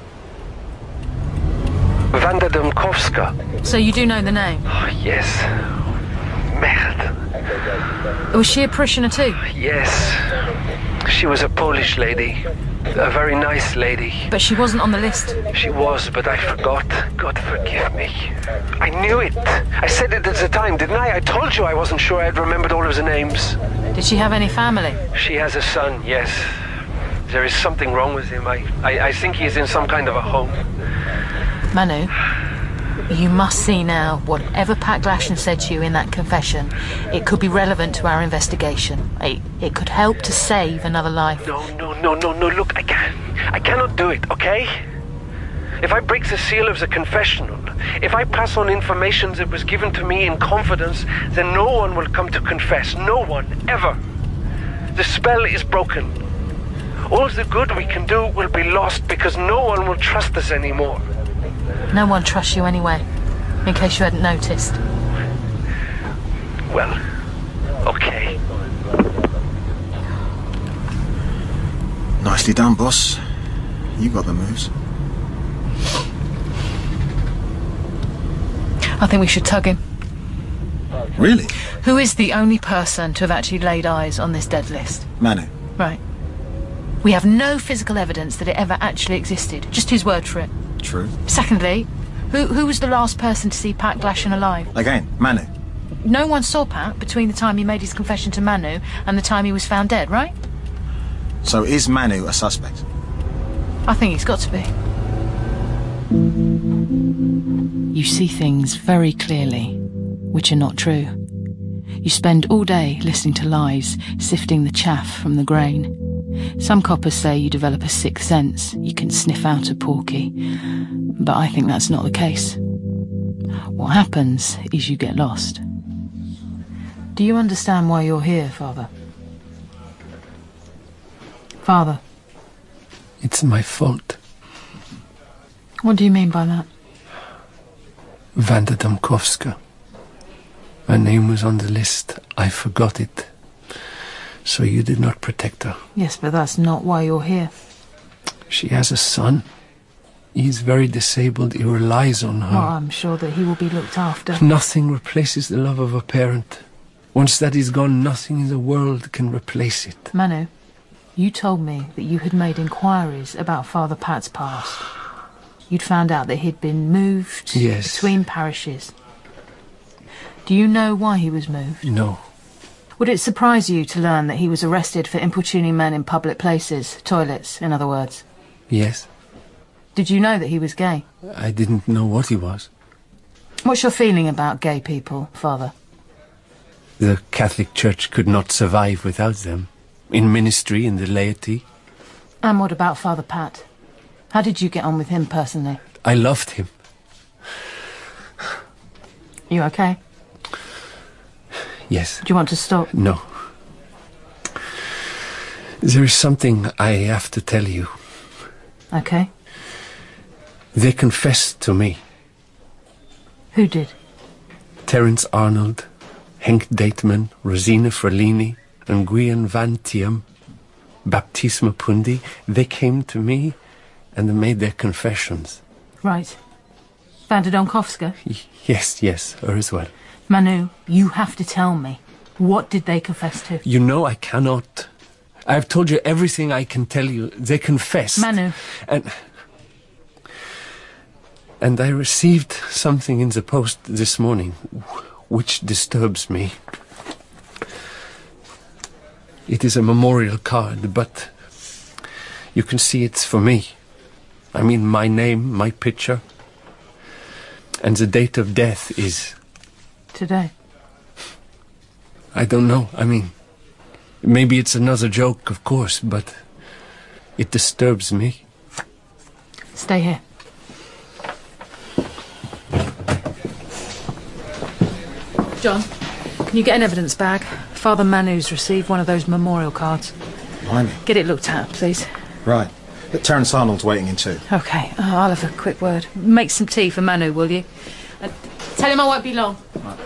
Wanda Domkowska. So you do know the name? Oh, yes. Merde. Was she a parishioner too? Yes. She was a Polish lady. A very nice lady. But she wasn't on the list. She was, but I forgot. God forgive me. I knew it. I said it at the time, didn't I? I told you I wasn't sure I'd remembered all of the names. Did she have any family? She has a son, yes. There is something wrong with him. I, I, I think he's in some kind of a home. Manu, you must see now whatever Pat Glashan said to you in that confession. It could be relevant to our investigation. It, it could help to save another life. No, no, no, no, no. Look, I can't. I cannot do it, okay? If I break the seal of the confessional, if I pass on information that was given to me in confidence, then no one will come to confess. No one, ever. The spell is broken. All the good we can do will be lost because no one will trust us anymore. No one trusts you anyway, in case you hadn't noticed. Well, okay. Nicely done, boss. You got the moves. I think we should tug him. Really? Who is the only person to have actually laid eyes on this dead list? Manu. Right. We have no physical evidence that it ever actually existed. Just his word for it. True. Secondly, who who was the last person to see Pat Glashan alive? Again, Manu. No one saw Pat between the time he made his confession to Manu and the time he was found dead, right? So is Manu a suspect? I think he's got to be. You see things very clearly, which are not true. You spend all day listening to lies, sifting the chaff from the grain. Some coppers say you develop a sixth sense, you can sniff out a porky, but I think that's not the case. What happens is you get lost. Do you understand why you're here, Father? Father? It's my fault. What do you mean by that? Wanda Domkowska. Her name was on the list. I forgot it. So you did not protect her. Yes, but that's not why you're here. She has a son. He's very disabled. He relies on her. Oh, I'm sure that he will be looked after. Nothing replaces the love of a parent. Once that is gone, nothing in the world can replace it. Manu, You told me that you had made inquiries about Father Pat's past. You'd found out that he'd been moved Yes. between parishes. Do you know why he was moved? No. Would it surprise you to learn that he was arrested for importuning men in public places, toilets, in other words? Yes. Did you know that he was gay? I didn't know what he was. What's your feeling about gay people, Father? The Catholic Church could not survive without them. In ministry, in the laity. And what about Father Pat? How did you get on with him personally? I loved him. You okay? Yes. Do you want to stop? No. There is something I have to tell you. Okay. They confessed to me. Who did? Terence Arnold, Henk Deitman, Rosina Fralini, and Guian Van Tiem, Baptisma Pundi. They came to me and they made their confessions. Right. Vanda Donkovska? Yes, yes, her as well. Manu, you have to tell me. What did they confess to? You know I cannot. I've told you everything I can tell you. They confessed. Manu. And... And I received something in the post this morning, which disturbs me. It is a memorial card, but you can see it's for me. I mean, my name, my picture, and the date of death is... Today. I don't know. I mean, maybe it's another joke, of course, but it disturbs me. Stay here. John, can you get an evidence bag? Father Manu's received one of those memorial cards. Blimey. Get it looked at, please. Right. But Terence Arnold's waiting in too. OK, oh, I'll have a quick word. Make some tea for Manu, will you? Uh, tell him I won't be long. Right.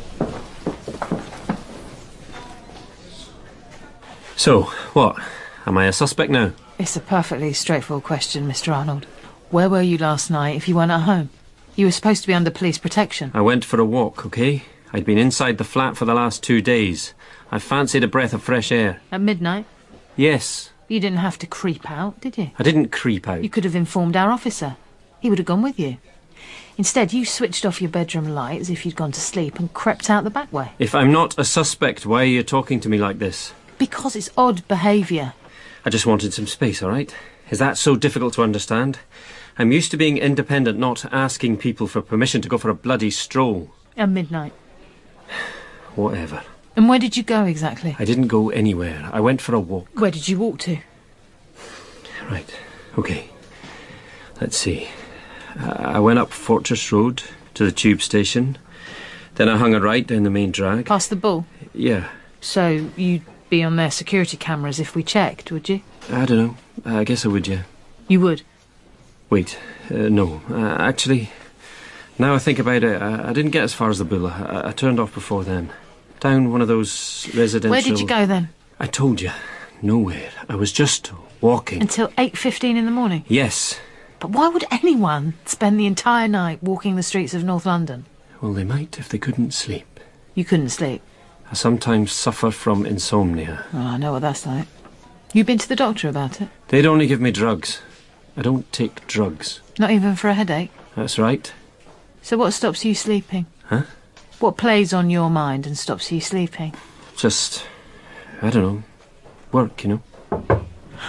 So, what? Am I a suspect now? It's a perfectly straightforward question, Mister Arnold. Where were you last night if you weren't at home? You were supposed to be under police protection. I went for a walk, OK? I'd been inside the flat for the last two days. I fancied a breath of fresh air. At midnight? Yes. You didn't have to creep out, did you? I didn't creep out. You could have informed our officer. He would have gone with you. Instead, you switched off your bedroom light as if you'd gone to sleep and crept out the back way. If I'm not a suspect, why are you talking to me like this? Because it's odd behaviour. I just wanted some space, all right? Is that so difficult to understand? I'm used to being independent, not asking people for permission to go for a bloody stroll. At midnight. Whatever. And where did you go exactly? I didn't go anywhere. I went for a walk. Where did you walk to? Right. OK. Let's see. Uh, I went up Fortress Road to the tube station. Then I hung a right down the main drag. Past the bull? Yeah. So you'd be on their security cameras if we checked, would you? I don't know. I guess I would, yeah. You would? Wait. Uh, no. Uh, actually, now I think about it, I, I didn't get as far as the bull. I, I turned off before then. Down one of those residential... Where did you go then? I told you. Nowhere. I was just walking. Until eight fifteen in the morning? Yes. But why would anyone spend the entire night walking the streets of North London? Well, they might if they couldn't sleep. You couldn't sleep? I sometimes suffer from insomnia. Oh, I know what that's like. You been to the doctor about it? They'd only give me drugs. I don't take drugs. Not even for a headache? That's right. So what stops you sleeping? Huh? What plays on your mind and stops you sleeping? Just, I don't know, work, you know.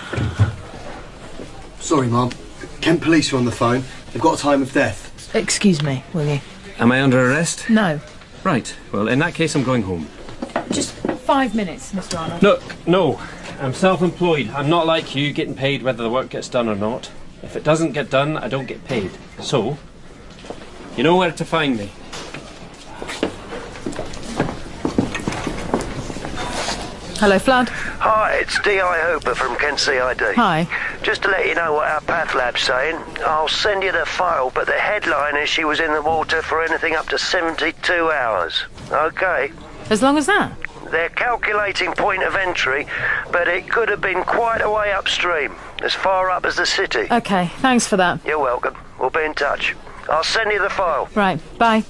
Sorry, Mum. Kent Police are on the phone. They've got a time of death. Excuse me, will you? Am I under arrest? No. Right. Well, in that case, I'm going home. Just five minutes, Mister Arnold. Look, no. I'm self-employed. I'm not like you, getting paid whether the work gets done or not. If it doesn't get done, I don't get paid. So, you know where to find me. Hello, Flood. Hi, it's D I Hooper from Kent C I D. Hi. Just to let you know what our path lab's saying, I'll send you the file, but the headline is she was in the water for anything up to seventy-two hours. OK? As long as that? They're calculating point of entry, but it could have been quite a way upstream, as far up as the city. OK, thanks for that. You're welcome. We'll be in touch. I'll send you the file. Right, bye.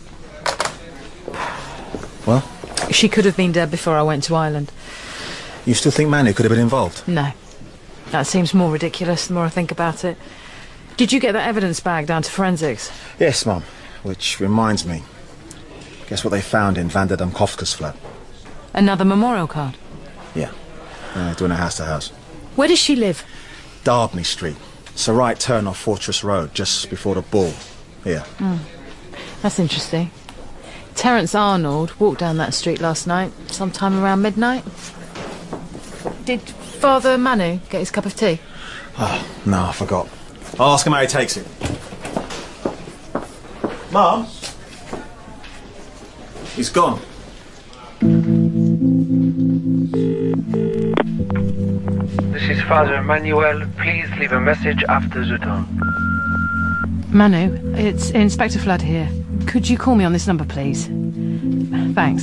Well? She could have been dead before I went to Ireland. You still think Manu could have been involved? No. That seems more ridiculous the more I think about it. Did you get that evidence bag down to forensics? Yes, Mum. Which reminds me. Guess what they found in Vanda Domkovska's flat? Another memorial card? Yeah. Uh, doing a house-to-house. Where does she live? Darbney Street. It's a right turn off Fortress Road, just before the ball. Here. Mm. That's interesting. Terence Arnold walked down that street last night, sometime around midnight. Did Father Manu get his cup of tea? Oh, no, I forgot. I'll ask him how he takes it. Mum? He's gone. This is Father Emmanuel. Please leave a message after the tone. Manu, it's Inspector Flood here. Could you call me on this number, please? Thanks.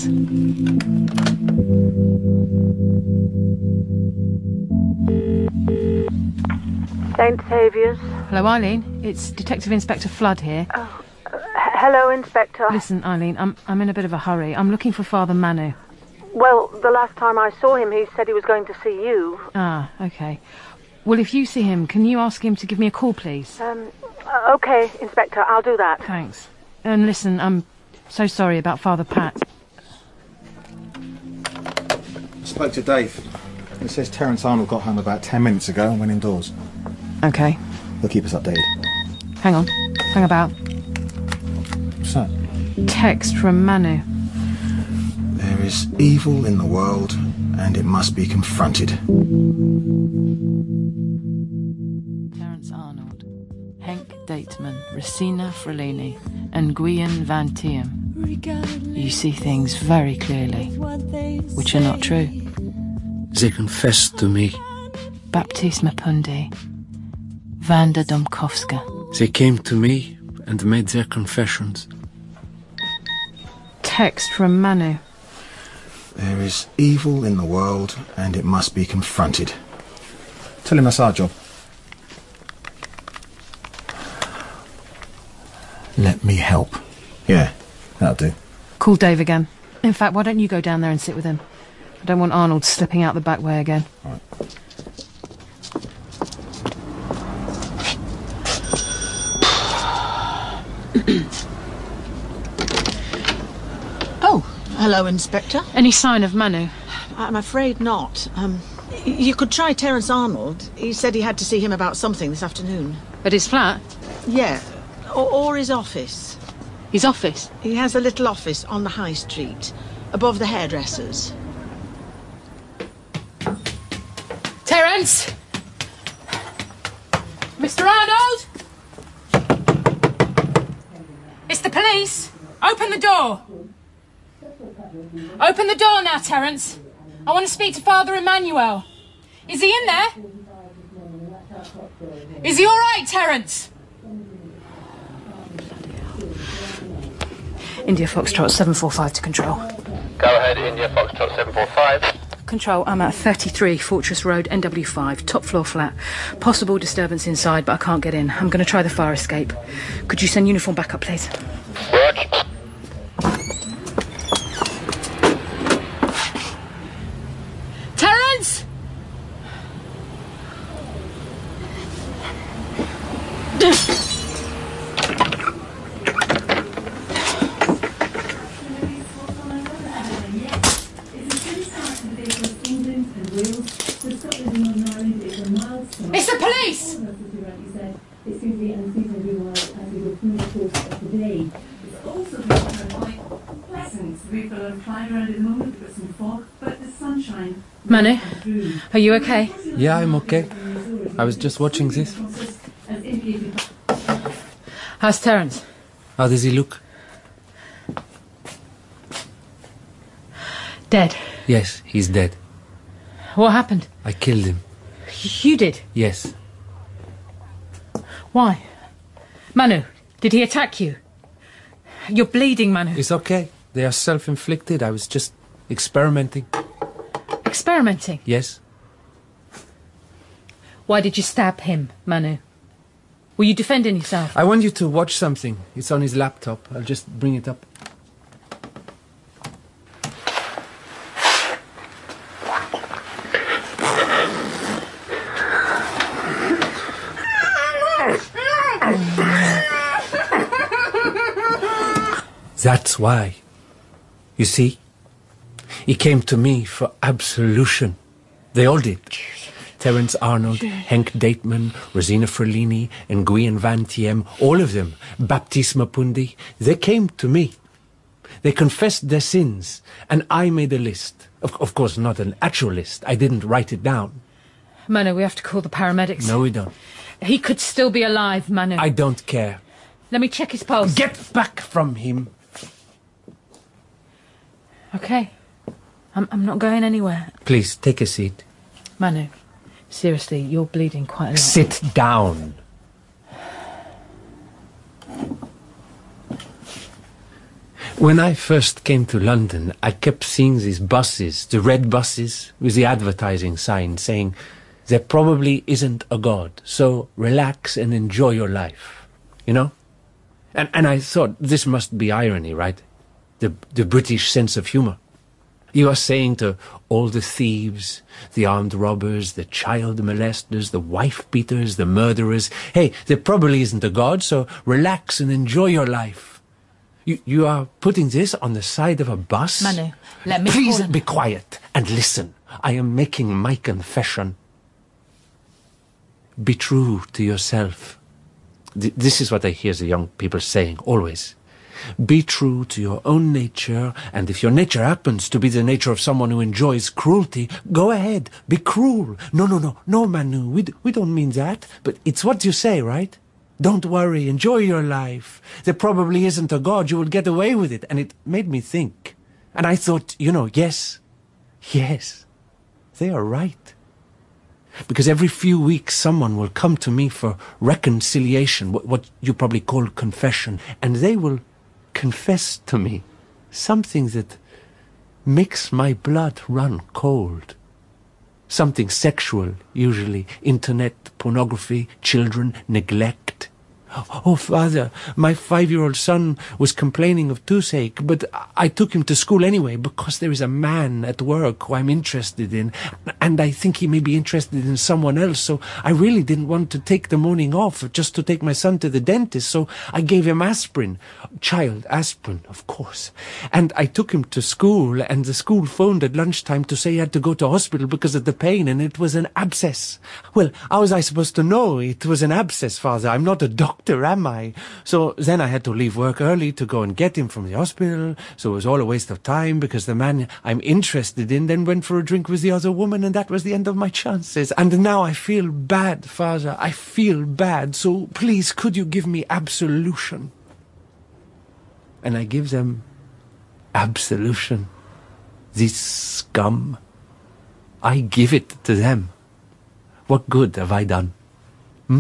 Saint Saviour's. Hello, Eileen. It's Detective Inspector Flood here. Oh, uh, hello, Inspector. Listen, Eileen, I'm, I'm in a bit of a hurry. I'm looking for Father Manu. Well, the last time I saw him, he said he was going to see you. Ah, OK. Well, if you see him, can you ask him to give me a call, please? Um, uh, OK, Inspector, I'll do that. Thanks. And listen, I'm so sorry about Father Pat. I spoke to Dave. He says Terence Arnold got home about ten minutes ago and went indoors. OK. He'll keep us updated. Hang on. Hang about. What's that? Text from Manu. There is evil in the world, and it must be confronted. Terence Arnold, Henk Dateman, Rosina Frelini, and Guion Van Tiem. You see things very clearly, which are not true. They confessed to me. Baptiste Mapundi, Vanda Domkovska. They came to me and made their confessions. Text from Manu. There is evil in the world, and it must be confronted. Tell him that's our job. Let me help. Yeah, that'll do. Call Dave again. In fact, why don't you go down there and sit with him? I don't want Arnold slipping out the back way again. All right. Oh, hello, Inspector. Any sign of Manu? I'm afraid not. Um, you could try Terence Arnold. He said he had to see him about something this afternoon. At his flat? Yeah, or, or his office. His office? He has a little office on the high street, above the hairdressers. Terence! Mister Arnold! It's the police! Open the door! Open the door now, Terence. I want to speak to Father Emmanuel. Is he in there? Is he all right, Terence? India Foxtrot seven four five to control. Go ahead, India Foxtrot seven four five. Control, I'm at thirty-three Fortress Road, N W five, top floor flat. Possible disturbance inside, but I can't get in. I'm going to try the fire escape. Could you send uniform back up, please? Work. Terence! It's the police! Manu, are you okay? Yeah, I'm okay. I was just watching this. How's Terence? How does he look? Dead. Yes, he's dead. What happened? I killed him. You did? Yes. Why? Manu, did he attack you? You're bleeding, Manu. It's okay. They are self-inflicted. I was just experimenting. Experimenting? Yes. Why did you stab him, Manu? Were you defending yourself? I want you to watch something. It's on his laptop. I'll just bring it up. That's why. You see? He came to me for absolution. They all did. Terence Arnold, Henk Dateman, Rosina Frellini, Nguyen Van Thiem, all of them, Baptisma Pundi, they came to me. They confessed their sins, and I made a list. Of, of course, not an actual list. I didn't write it down. Manu, we have to call the paramedics. No, we don't. He could still be alive, Manu. I don't care. Let me check his pulse. Get back from him. Okay. I'm, I'm not going anywhere. Please, take a seat. Manu, seriously, you're bleeding quite a lot. Sit down. When I first came to London, I kept seeing these buses, the red buses, with the advertising sign saying, there probably isn't a God, so relax and enjoy your life. You know? And, and I thought, this must be irony, right? The, the British sense of humour. You are saying to all the thieves, the armed robbers, the child molesters, the wife beaters, the murderers, hey, there probably isn't a God, so relax and enjoy your life. You, you are putting this on the side of a bus? Manu, let me Please call be quiet and listen. I am making my confession. Be true to yourself. Th- this is what I hear the young people saying, always. Be true to your own nature, and if your nature happens to be the nature of someone who enjoys cruelty, go ahead, be cruel. No, no, no, no, Manu, we, d- we don't mean that, but it's what you say, right? Don't worry, enjoy your life. There probably isn't a God, you will get away with it. And it made me think. And I thought, you know, yes, yes, they are right. Because every few weeks someone will come to me for reconciliation, what, what you probably call confession, and they will confess to me something that makes my blood run cold. Something sexual, usually. Internet, pornography, children, neglect. Oh, Father, my five-year-old son was complaining of toothache, but I took him to school anyway because there is a man at work who I'm interested in, and I think he may be interested in someone else, so I really didn't want to take the morning off just to take my son to the dentist, so I gave him aspirin. Child aspirin, of course. And I took him to school, and the school phoned at lunchtime to say he had to go to hospital because of the pain, and it was an abscess. Well, how was I supposed to know it was an abscess, Father? I'm not a doctor, am I? So then I had to leave work early to go and get him from the hospital, so it was all a waste of time because the man I'm interested in then went for a drink with the other woman, and that was the end of my chances. And now I feel bad, Father, I feel bad, so please could you give me absolution? And I give them absolution. This scum, I give it to them. What good have I done? Hmm?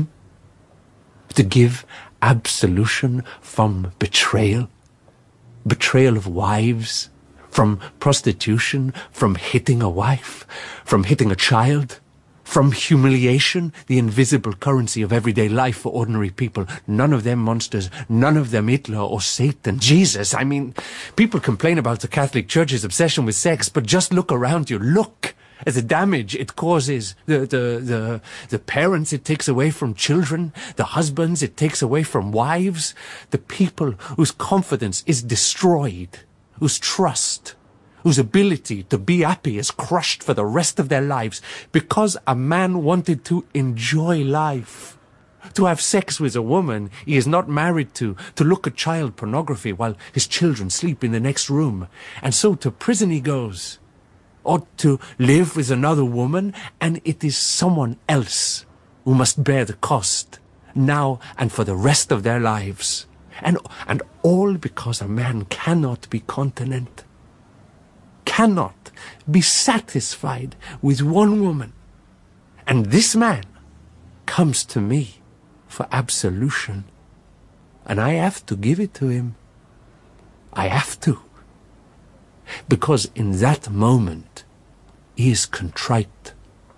To give absolution from betrayal? Betrayal of wives? From prostitution? From hitting a wife? From hitting a child? From humiliation, the invisible currency of everyday life for ordinary people. None of them monsters, none of them Hitler or Satan. Jesus, I mean, people complain about the Catholic Church's obsession with sex, but just look around you, look at the damage it causes, the, the, the, the parents it takes away from children, the husbands it takes away from wives, the people whose confidence is destroyed, whose trust, whose ability to be happy is crushed for the rest of their lives because a man wanted to enjoy life. To have sex with a woman he is not married to, to look at child pornography while his children sleep in the next room. And so to prison he goes, or to live with another woman, and it is someone else who must bear the cost, now and for the rest of their lives. And, and all because a man cannot be continent. Cannot be satisfied with one woman. And this man comes to me for absolution. And I have to give it to him. I have to. Because in that moment, he is contrite.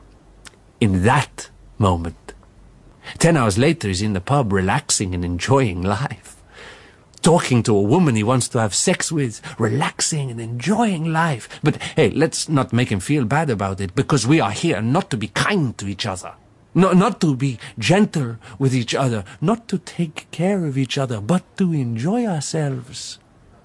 In that moment. Ten hours later, he's in the pub relaxing and enjoying life. Talking to a woman he wants to have sex with, relaxing and enjoying life. But hey, let's not make him feel bad about it, because we are here not to be kind to each other. No, not to be gentle with each other, not to take care of each other, but to enjoy ourselves.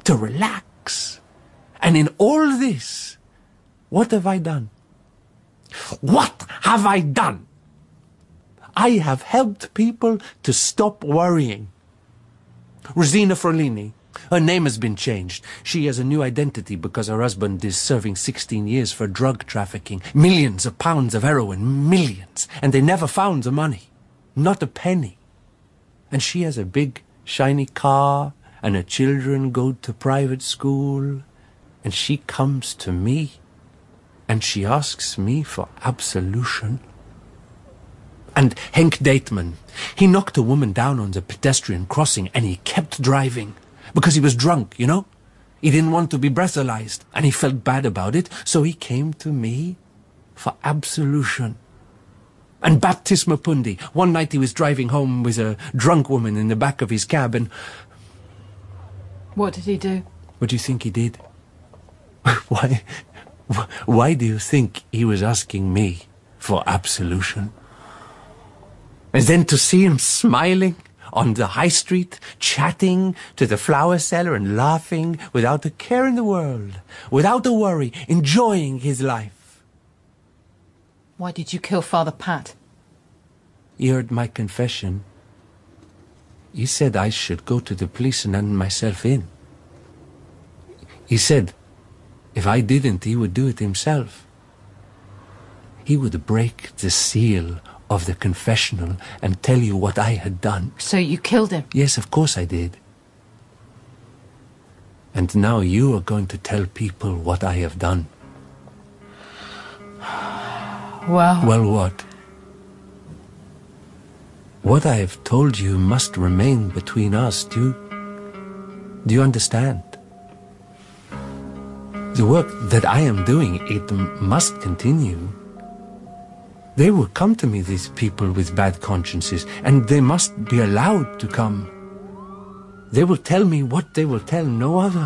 to relax. And in all this, what have I done? What have I done? I have helped people to stop worrying. Rosina Frolini, her name has been changed. She has a new identity because her husband is serving sixteen years for drug trafficking. Millions of pounds of heroin, millions. And they never found the money. Not a penny. And she has a big, shiny car, and her children go to private school. And she comes to me, and she asks me for absolution. And Henk Dateman, he knocked a woman down on the pedestrian crossing and he kept driving. Because he was drunk, you know? He didn't want to be breathalyzed and he felt bad about it, so he came to me for absolution. And Baptiste Mapundi, one night he was driving home with a drunk woman in the back of his cab and... What did he do? What do you think he did? Why, why do you think he was asking me for absolution? And then to see him smiling on the high street, chatting to the flower seller and laughing without a care in the world, without a worry, enjoying his life. Why did you kill Father Pat? He heard my confession. He said I should go to the police and hand myself in. He said if I didn't, he would do it himself. He would break the seal of the confessional and tell you what I had done. So you killed him? Yes, of course I did. And now you are going to tell people what I have done. Well... Well, what? What I have told you must remain between us. Do you... Do you understand? The work that I am doing, it must continue. They will come to me, these people with bad consciences, and they must be allowed to come. They will tell me what they will tell no other.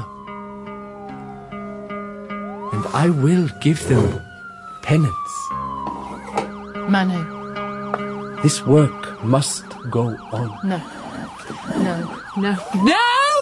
And I will give them penance. Manu. This work must go on. No. No. No. No!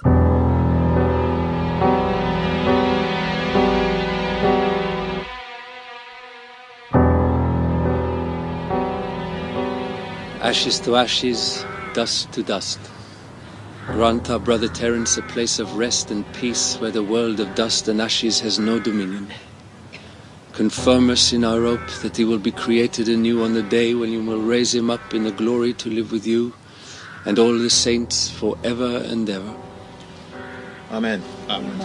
Ashes to ashes, dust to dust. Grant our brother Terence a place of rest and peace where the world of dust and ashes has no dominion. Confirm us in our hope that he will be created anew on the day when you will raise him up in the glory to live with you and all the saints for ever and ever. Amen. Amen.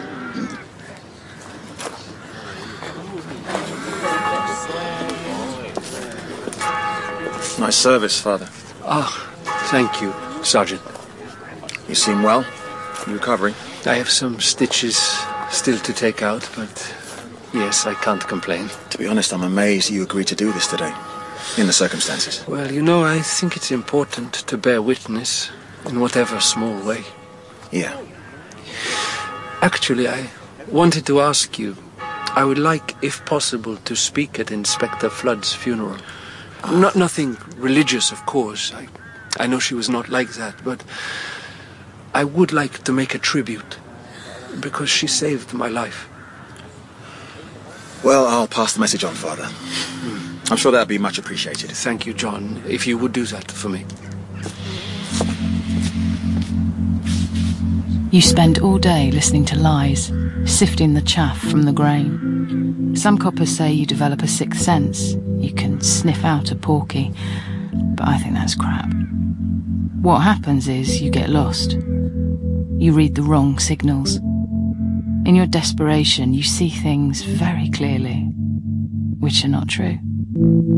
Nice service, Father. Ah, thank you, Sergeant. You seem well. You recovering? I have some stitches still to take out, but yes, I can't complain. To be honest, I'm amazed you agreed to do this today, in the circumstances. Well, you know, I think it's important to bear witness, in whatever small way. Yeah. Actually, I wanted to ask you, I would like, if possible, to speak at Inspector Flood's funeral. Not nothing religious, of course. I, I know she was not like that, but I would like to make a tribute, because she saved my life. Well, I'll pass the message on, Father. Mm. I'm sure that'd be much appreciated. Thank you, John, if you would do that for me. You spend all day listening to lies, sifting the chaff from the grain. Some coppers say you develop a sixth sense. You can sniff out a porky, but I think that's crap. What happens is you get lost. You read the wrong signals. In your desperation, you see things very clearly, which are not true.